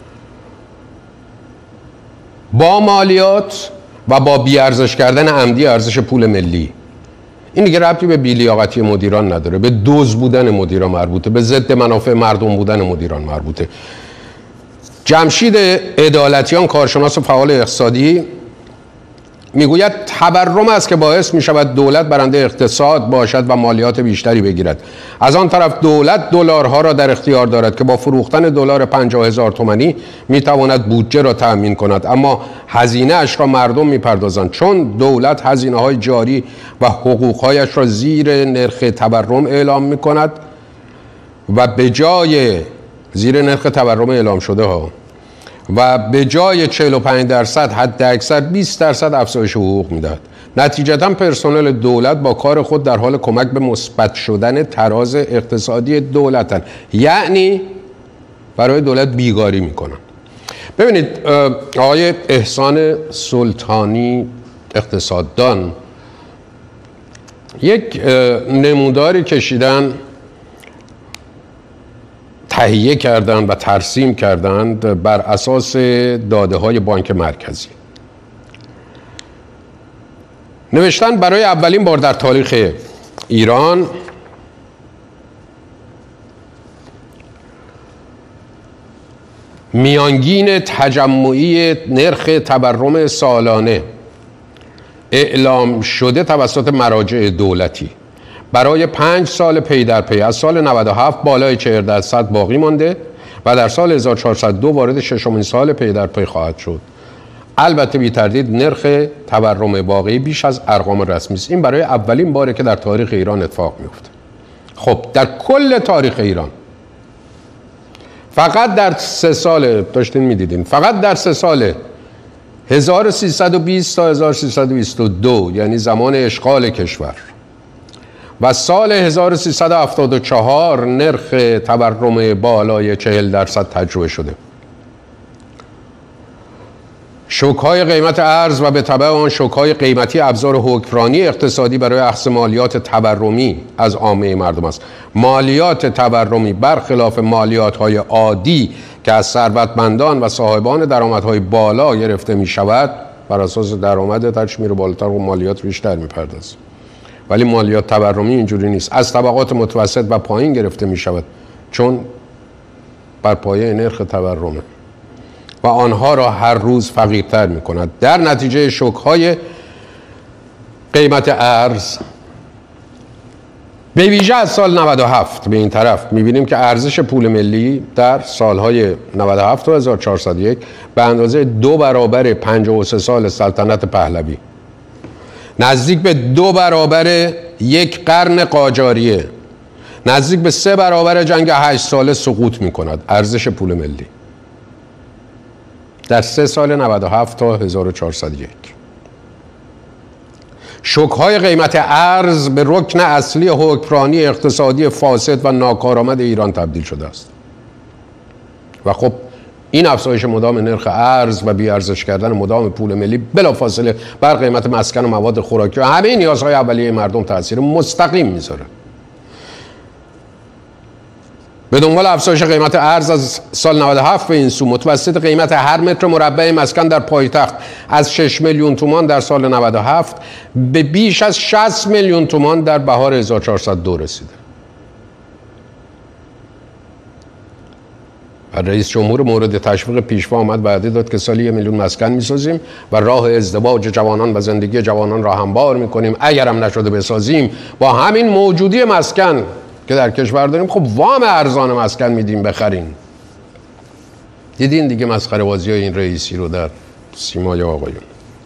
با مالیات و با بیارزش کردن عمدی ارزش پول ملی. این دیگه ربطی به بی‌لیاقتی مدیران نداره، به دزد بودن مدیران مربوطه، به ضد منافع مردم بودن مدیران مربوطه. جمشید عدالتیان کارشناس فعال اقتصادی میگوید تورم است که باعث می شود دولت برنده اقتصاد باشد و مالیات بیشتری بگیرد. از آن طرف دولت دلارها را در اختیار دارد که با فروختن دلار پنجاه هزار تومانی می تواند بودجه را تأمین کند، اما هزینه اش را مردم می پردازند، چون دولت هزینه های جاری و حقوقهایش را زیر نرخ تورم اعلام می کند و به جای زیر نرخ تورم اعلام شده ها و به جای چهل و پنج درصد حد اکثر بیست درصد افزایش حقوق میدهد. نتیجتا پرسنل دولت با کار خود در حال کمک به مثبت شدن تراز اقتصادی دولتن، یعنی برای دولت بیگاری میکنن. ببینید آقای احسان سلطانی اقتصاددان یک نموداری کشیدن، تهیه کردند و ترسیم کردند بر اساس داده های بانک مرکزی. نوشتن برای اولین بار در تاریخ ایران میانگین تجمعی نرخ تورم سالانه اعلام شده توسط مراجع دولتی برای پنج سال پی در پی از سال نود و هفت بالای چهل درصد باقی مانده و در سال هزار و چهارصد و دو وارد ششمین سال پی در پی خواهد شد. البته بی تردید نرخ تورم واقعی بیش از ارقام رسمی است. این برای اولین باره که در تاریخ ایران اتفاق میفته. خب در کل تاریخ ایران فقط در سه سال داشتین میدیدین فقط در سه سال هزار و سیصد و بیست تا هزار و سیصد و بیست و دو یعنی زمان اشغال کشور و سال هزار و سیصد و هفتاد و چهار نرخ تورم بالای چهل درصد تجربه شده. شوک‌های قیمت ارز و به تبع آن شوک‌های قیمتی ابزار حکمرانی اقتصادی برای اخذ مالیات تورمی از عامه مردم است. مالیات تورمی برخلاف مالیات‌های عادی که از ثروتمندان و صاحبان درآمدهای بالا گرفته می‌شود، بر اساس درآمد تاش میره بالاتر و مالیات بیشتر می‌پردازه. ولی مالیات تورمی اینجوری نیست، از طبقات متوسط و پایین گرفته می شود، چون بر پایه نرخ تورمه و آنها را هر روز فقیرتر می کند. در نتیجه شوک‌های قیمت ارز به ویژه از سال نود و هفت به این طرف می بینیم که ارزش پول ملی در سالهای نود و هفت تا هزار و چهارصد و یک به اندازه دو برابر پنجاه و سه سال سلطنت پهلوی، نزدیک به دو برابر یک قرن قاجاریه، نزدیک به سه برابر جنگ هشت ساله سقوط می کند ارزش پول ملی در سه سال نود و هفت تا هزار و چهارصد و یک. شوک‌های قیمت ارز به رکن اصلی حکمرانی اقتصادی فاسد و ناکارآمد ایران تبدیل شده است و خب این افزایش مدام نرخ ارز و بی‌ارزش کردن مدام پول ملی بلافاصله بر قیمت مسکن و مواد خوراکی و همه نیازهای اولیه مردم تاثیر مستقیم میذاره. به دنبال افزایش قیمت ارز از سال نود و هفت به این سو متوسط قیمت هر متر مربع مسکن در پایتخت از شش میلیون تومان در سال نود و هفت به بیش از شصت میلیون تومان در بهار هزار و چهارصد و دو رسیده. رئیس جمهور مورد تشویق پیشوا آمد وعده داد که سالی یک میلیون مسکن میسازیم و راه ازدواج جوانان و زندگی جوانان را هموار میکنیم. اگرم نشده بسازیم با همین موجودی مسکن که در کشور داریم خب وام ارزان مسکن میدیم بخرین. دیدین دیگه مسخره بازی های این رئیسی رو در سیمای آقایون.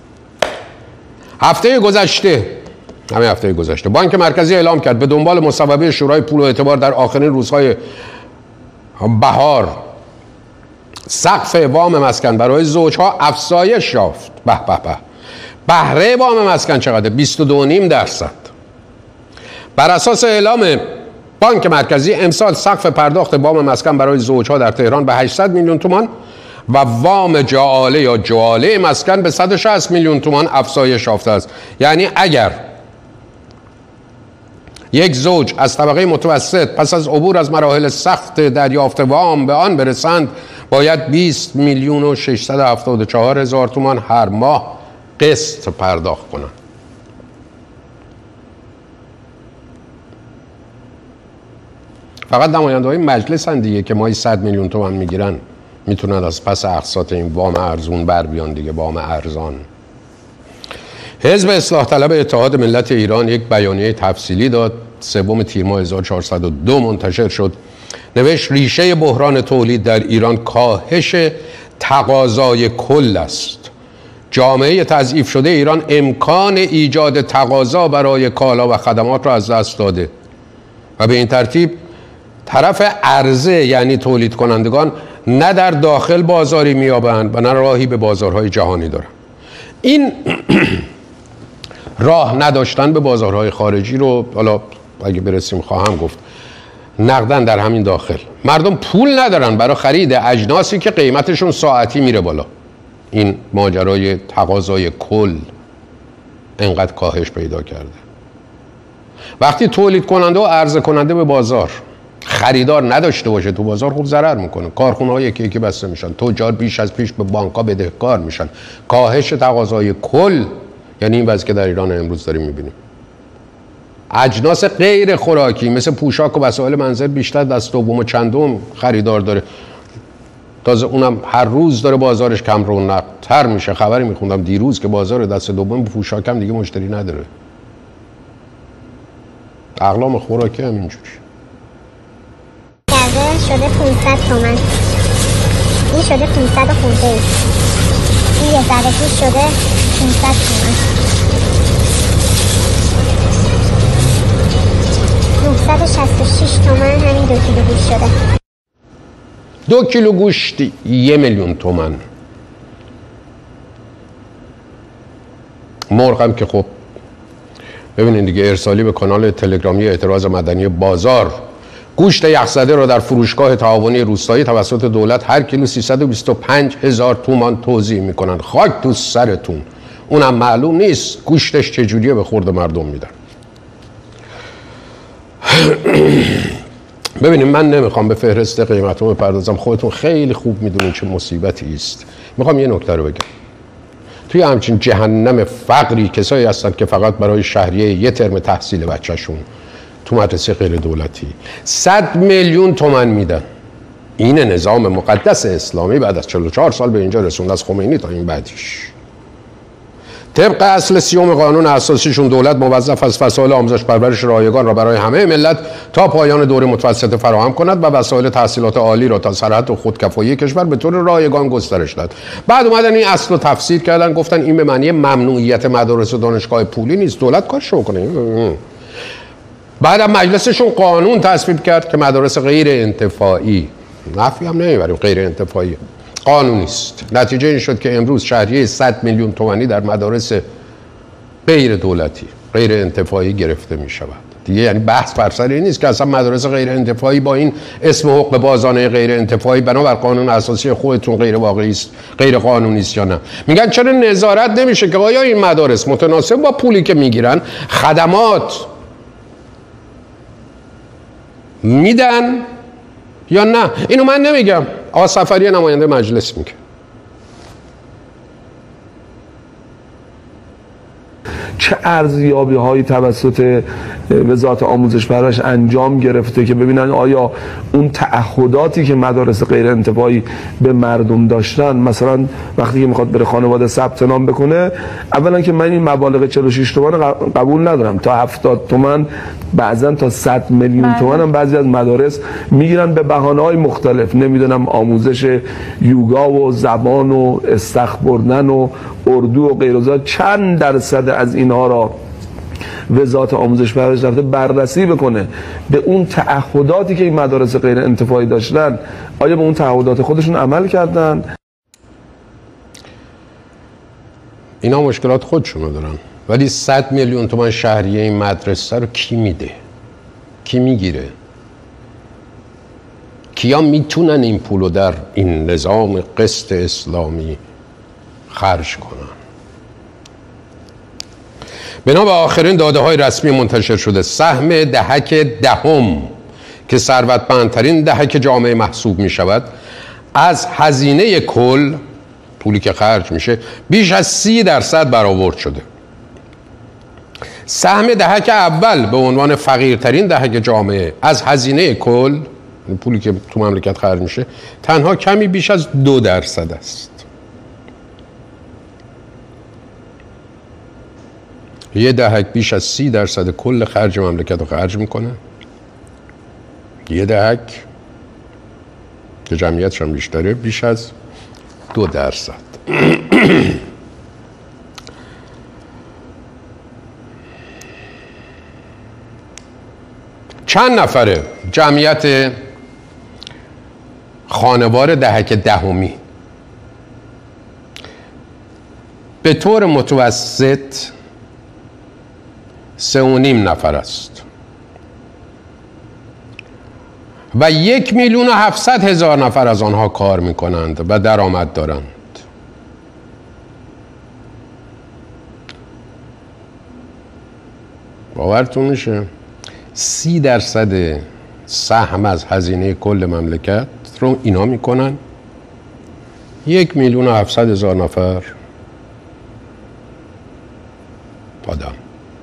هفته گذشته همه هفته گذشته بانک مرکزی اعلام کرد به دنبال مصوبه شورای پول و اعتبار در آخرین روزهای بهار سقف وام مسکن برای زوجها افزایش یافت. به به به بهره وام مسکن چقدر؟ بیست و دو و نیم درصد. بر اساس اعلام بانک مرکزی امسال سقف پرداخت وام مسکن برای زوجها در تهران به هشتصد میلیون تومان و وام جعاله یا جواله مسکن به صد و شصت میلیون تومان افزایش یافته است. یعنی اگر یک زوج از طبقه متوسط پس از عبور از مراحل سخت دریافت وام به آن برسند، باید بیست میلیون و ششصد و هفتاد و چهار هزار تومان هر ماه قسط پرداخت کنند. فقط نماینده‌های مجلس هم دیگه که ماهی صد میلیون تومان میگیرن میتونن از پس اقساط این وام ارزون بر بیان دیگه، وام ارزان. حزب اصلاح طلب اتحاد ملت ایران یک بیانیه تفصیلی داد، سوم تیر ماه هزار و چهارصد و دو منتشر شد. نوشت ریشه بحران تولید در ایران کاهش تقاضای کل است. جامعه تضعیف شده ایران امکان ایجاد تقاضا برای کالا و خدمات را از دست داده و به این ترتیب طرف عرضه یعنی تولید کنندگان نه در داخل بازاری میابند و نه راهی به بازارهای جهانی دارند. این راه نداشتن به بازارهای خارجی رو حالا اگه برسیم خواهم گفت. نقدن در همین داخل مردم پول ندارن برای خرید اجناسی که قیمتشون ساعتی میره بالا. این ماجرای تقاضای کل انقدر کاهش پیدا کرده. وقتی تولید کننده و عرضه کننده به بازار خریدار نداشته باشه تو بازار، خوب ضرر میکنه. کارخونه ها یکی یکی بسته میشن، تجار بیش از پیش به بانک ها بدهکار میشن. کاهش تقاضای کل یعنی این وضعی که در ایران امروز داریم میبینیم. اجناس غیر خوراکی مثل پوشاک و وسایل منزل بیشتر دست دوم و چندم خریدار داره، تازه اونم هر روز داره بازارش کم رونق‌تر میشه. خبری میخوندم دیروز که بازار دست دوم پوشاک هم دیگه مشتری نداره. اقلام خوراکی هم اینجوری شده پانصد تومن، این شده پانصد خورده ای، این یه ذره پیش شده پانصد تومن، نهصد و شصت و شش تومن همین دو کیلو گوشت شده. دو کیلو گوشت یه میلیون تومن. مرغم که خب ببینید دیگه ارسالی به کانال تلگرامی اعتراض مدنی بازار گوشت یخزده را در فروشگاه تعاونی روستایی توسط دولت هر کیلو سیصد و بیست و پنج هزار تومان توزیع میکنن. خاک تو سرتون. اونم معلوم نیست گوشتش چجوریه به خورد مردم میدن. ببینید من نمیخوام به فهرست قیمتون بپردازم، خودتون خیلی خوب میدونید چه مصیبتی است. میخوام یه نکته رو بگم. توی همچین جهنم فقری کسایی هستن که فقط برای شهریه یه ترم تحصیل بچهشون تو مدرسه غیر دولتی صد میلیون تومن میدن. این نظام مقدس اسلامی بعد از چهل و چهار سال به اینجا رسونده از خمینی تا این بعدیش. طبق اصل سیوم قانون اساسیشون دولت موظف است وسایل آموزش پرورش رایگان را برای همه ملت تا پایان دوره متوسطه فراهم کند و وسایل تحصیلات عالی را تا سرحد و خودکفایی کشور به طور رایگان گسترش داد. بعد اومدن این اصل رو تفسیر کردن، گفتن این به معنی ممنوعیت مدارس و دانشگاه پولی نیست، دولت کارشو کنه. بعدم مجلسشون قانون تصویب کرد که مدارس غیر انتفاعی، نفی هم نمیبریم، غیر انتفاعی قانونی است. نتیجه این شد که امروز شهریه صد میلیون تومانی در مدارس غیر دولتی غیر انتفاعی گرفته می شود. دیگه یعنی بحث بر سر این نیست که اصلا مدارس غیر انتفاعی با این اسم حقوق بازانه غیر انتفاعی بنابر قانون اساسی خودتون غیر واقعی است، غیر قانونی است یا نه. میگن چرا نظارت نمیشه که آیا این مدارس متناسب با پولی که میگیرن خدمات میدن یا نه؟ اینو من نمیگم، آقا سفری نماینده مجلس میگه. چه ارزیابی هایی توسط وزارت آموزش پرورش انجام گرفته که ببینن آیا اون تعهداتی که مدارس غیر انتفاعی به مردم داشتن، مثلا وقتی که میخواد بره خانواده ثبت نام بکنه، اولا که من این مبالغ چهل و شش تومن قبول ندارم، تا هفتاد تومن بعضا تا صد میلیون تومن هم بعضی از مدارس میگیرن به بهانه‌های مختلف، نمیدونم آموزش یوگا و زبان و استخ بردن و اردو و غیر از چند درصد از اینها را وزارت آموزش پرورش رفته بررسی بکنه به اون تعهداتی که این مدارس غیر انتفاعی داشتن، آیا به اون تعهدات خودشون عمل کردن؟ اینا مشکلات خودشونو دارن، ولی صد میلیون تومان شهریه این مدرسه رو کی میده؟ کی میگیره؟ کیا میتونن این پولو در این نظام قسط اسلامی خرج کنن؟ بنا به آخرین داده های رسمی منتشر شده، سهم دهک دهم که ثروتمندترین دهک جامعه محسوب می شود، از هزینه کل پولی که خرج میشه بیش از سی درصد برآورد شده. سهم دهک اول به عنوان فقیرترین دهک جامعه از هزینه کل، پولی که تو مملکت خرج میشه، تنها کمی بیش از دو درصد است. یه دهک بیش از سی درصد کل خرج مملکت رو خرج میکنه. یه دهک که جمعیتش هم بیشتره بیش از دو درصد. چند نفره جمعیت خانوار دهک دهمی؟ به طور متوسط سه و نیم نفر است و یک میلیون و هفتصد هزار نفر از آنها کار میکنند و درآمد دارند. باورتون میشه سی درصد سهم از هزینه کل مملکت رو اینا میکنن؟ یک میلیون و هفتصد هزار نفر آدم.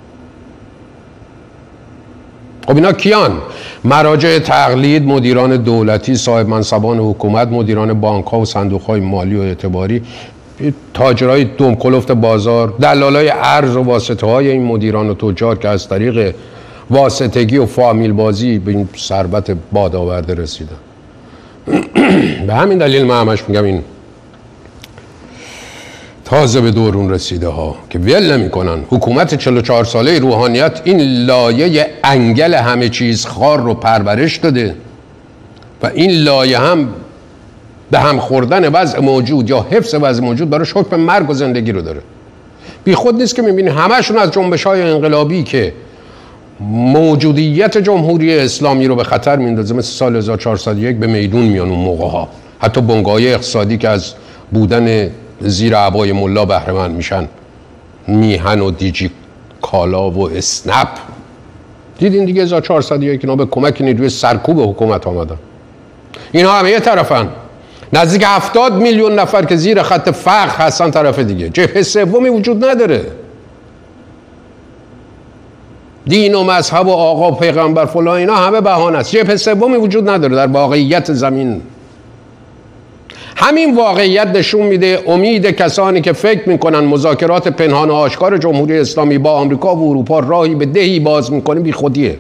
خب اینا کیان؟ مراجع تقلید، مدیران دولتی، صاحب منصبان حکومت، مدیران بانک ها و صندوق های مالی و اعتباری، تاجرای دمکلفت بازار، دلالای ارز و واسطه های این مدیران و تجار که از طریق واسطگی و فامیل بازی به این ثروت بادآورده رسیدن. به همین دلیل من همش میگم این تازه به دورون رسیده ها که ول نمی کنن. حکومت چهل و چهار ساله روحانیت این لایه انگل همه چیز خار رو پرورش داده و این لایه هم به هم خوردن وضع موجود یا حفظ وضع موجود براش حکم مرگ و زندگی رو داره. بی خود نیست که میبینی همشون از جنبش های انقلابی که موجودیت جمهوری اسلامی رو به خطر میندازه مثل سال هزار و چهارصد و یک به میدون میان اون موقع ها. حتی بنگاه‌های اقتصادی که از بودن زیر عبای ملا بهره مند میشن، میهن و دیجی کالا و اسنپ، دیدین دیگه هزار و چهارصد و یک اینا به کمک نیروی سرکوب حکومت آمدن. اینا همه یه طرفن. نزدیک هفتاد میلیون نفر که زیر خط فقر هستن طرف دیگه. جبهه سومی وجود نداره. دین و مذهب و آقا پیغمبر فلان اینا همه بهانه است. جبهه سومی وجود نداره در واقعیت زمین. همین واقعیت نشون میده امید کسانی که فکر میکنن مذاکرات پنهان و آشکار جمهوری اسلامی با آمریکا و اروپا راهی به دهی باز میکنه بی خودیه.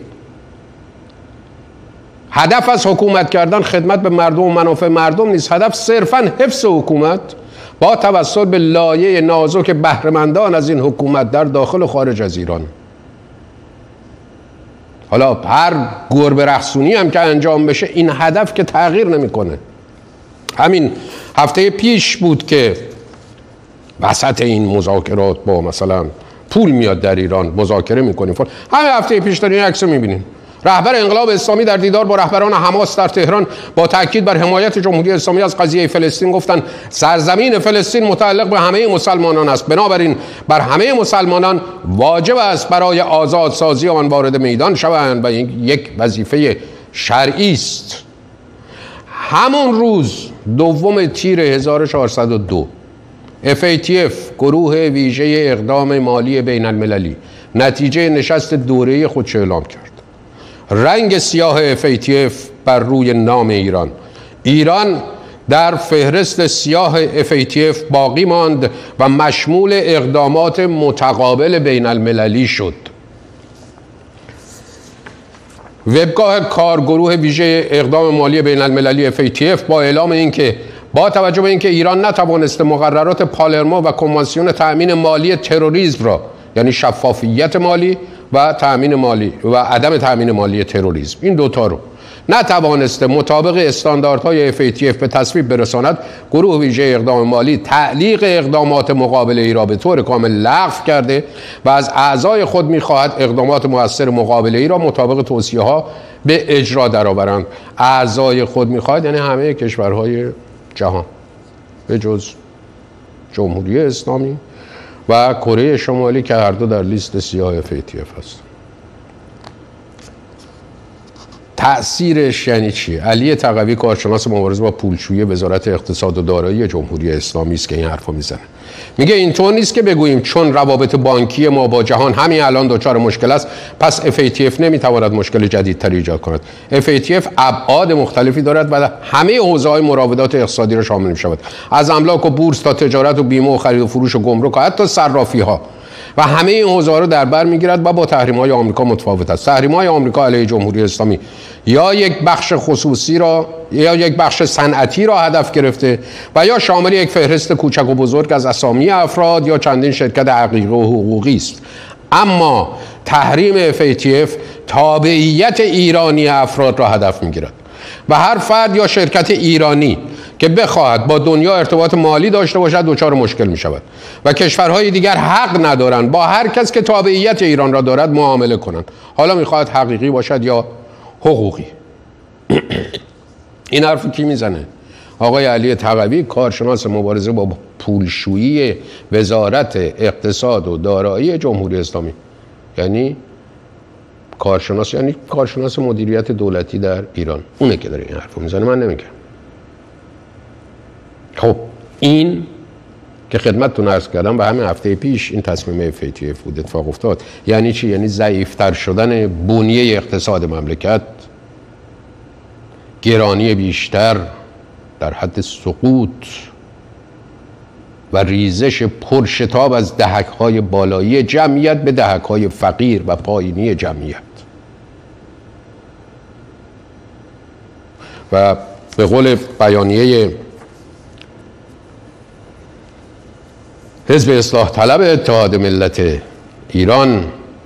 هدف از حکومت کردن خدمت به مردم و منافع مردم نیست. هدف صرفاً حفظ حکومت با توسل به لایه نازک بهره‌مندان از این حکومت در داخل و خارج از ایران. حالا هر گربه رقصونی هم که انجام بشه این هدف که تغییر نمیکنه. همین هفته پیش بود که وسط این مذاکرات با مثلا پول میاد در ایران مذاکره میکنیم. همین هفته پیش دارین عکس میبینین. رهبر انقلاب اسلامی در دیدار با رهبران حماس در تهران با تاکید بر حمایت جمهوری اسلامی از قضیه فلسطین گفتند سرزمین فلسطین متعلق به همه مسلمانان است. بنابراین بر همه مسلمانان واجب است برای آزادسازی آن وارد میدان شوند و این یک وظیفه شرعی است. همون روز دوم تیر هزار و چهارصد و دو اف ای تی اف گروه ویژه اقدام مالی بین المللی نتیجه نشست دوره‌ای خودش اعلام کرد. رنگ سیاه اف ای تی اف بر روی نام ایران. ایران در فهرست سیاه اف ای تی اف باقی ماند و مشمول اقدامات متقابل بین المللی شد. وبگاه کارگروه ویژه اقدام مالی بین المللی اف ای تی اف با اعلام اینکه با توجه به اینکه ایران نتوانسته مقررات پالرمو و کنوانسیون تأمین مالی تروریسم را، یعنی شفافیت مالی و تأمین مالی و عدم تأمین مالی تروریسم، این دوتا رو نتوانسته مطابق استانداردهای اف ای تی اف به تصویب برساند، گروه ویژه اقدام مالی تعلیق اقدامات مقابله ای را به طور کامل لغو کرده و از اعضای خود می‌خواهد اقدامات مؤثر مقابله ای را مطابق توصیه‌ها به اجرا درآورند. اعضای خود می‌خواهد یعنی همه کشورهای جهان به جز جمهوری اسلامی و کره شمالی که هر دو در لیست سیاه اف ای تی اف هست. تأثیرش یعنی چی؟ علی تقوی کارشناس مبارزه با پولشویی وزارت اقتصاد و دارایی جمهوری اسلامی است که این حرفو میزنه. میگه اینطور نیست که بگوییم چون روابط بانکی ما با جهان همین الان دچار مشکل است پس اف ای تی اف نمیتواند مشکل جدیدتری ایجاد کند. اف ای تی اف ابعاد مختلفی دارد و همه حوزه‌های مراودات اقتصادی را شامل می‌شود، از املاک و بورس تا تجارت و بیمه و خرید و فروش و گمرک و حتی صرافی‌ها، و همه این حوزه‌ها رو در بر می‌گیرد و با تحریم‌های آمریکا متفاوت است. تحریم‌های آمریکا علیه جمهوری اسلامی یا یک بخش خصوصی را یا یک بخش صنعتی را هدف گرفته و یا شامل یک فهرست کوچک و بزرگ از اسامی افراد یا چندین شرکت حقیقی و حقوقی است. اما تحریم اف ای تی اف تابعیت ایرانی افراد را هدف می‌گیرد و هر فرد یا شرکت ایرانی که بخواهد با دنیا ارتباط مالی داشته باشد دچار مشکل می شود و کشورهای دیگر حق ندارند با هر کس که تابعیت ایران را دارد معامله کنند، حالا میخواهد حقیقی باشد یا حقوقی. این حرف کی میزنه؟ آقای علی تقوی کارشناس مبارزه با پولشویی وزارت اقتصاد و دارایی جمهوری اسلامی، یعنی کارشناس یعنی کارشناس مدیریت دولتی در ایران، اونه که داره این حرفو میزنه، من نمیگم. خب این که خدمتتون عرض کردم و همین هفته پیش این تصمیم اف ای تی اف بود اتفاق افتاد. یعنی چی؟ یعنی ضعیفتر شدن بنیه اقتصاد مملکت، گرانی بیشتر در حد سقوط و ریزش پرشتاب از دهک‌های بالایی جمعیت به دهک‌های فقیر و پایینی جمعیت. و به قول بیانیه حزب اصلاح طلب اتحاد ملت ایران،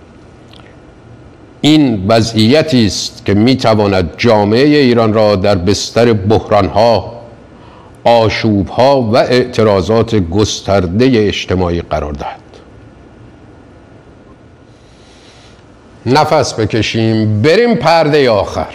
این وضعیتی است که میتواند جامعه ایران را در بستر بحرانها، آشوبها و اعتراضات گسترده اجتماعی قرار دهد. نفس بکشیم، بریم پرده آخر.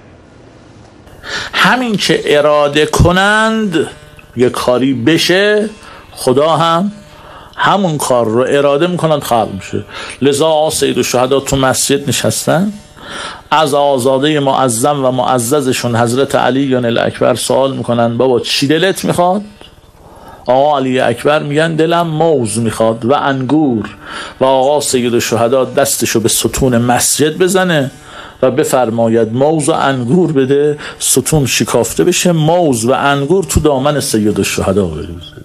همین که اراده کنند یه کاری بشه، خدا هم همون کار رو اراده میکنند خلق میشه. لذا سید الشهدا تو مسجد نشستن، از آزاده معظم و معززشون حضرت علی الاکبر سوال میکنن بابا چی دلت میخواد؟ آقا علی اکبر میگن دلم موز میخواد و انگور، و آقا سید الشهدا دستشو به ستون مسجد بزنه و بفرماید موز و انگور بده، ستون شکافته بشه، موز و انگور تو دامن سید الشهدا بریزه.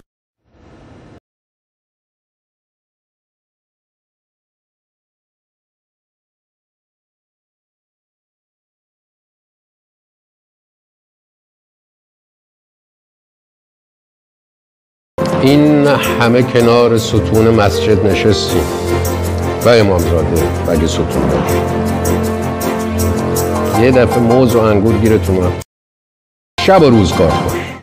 این همه کنار ستون مسجد نشستیم و امامزاده و اگه ستون داشت یه دفعه موز و انگور گیرتون رفت، شب و روز کار باش.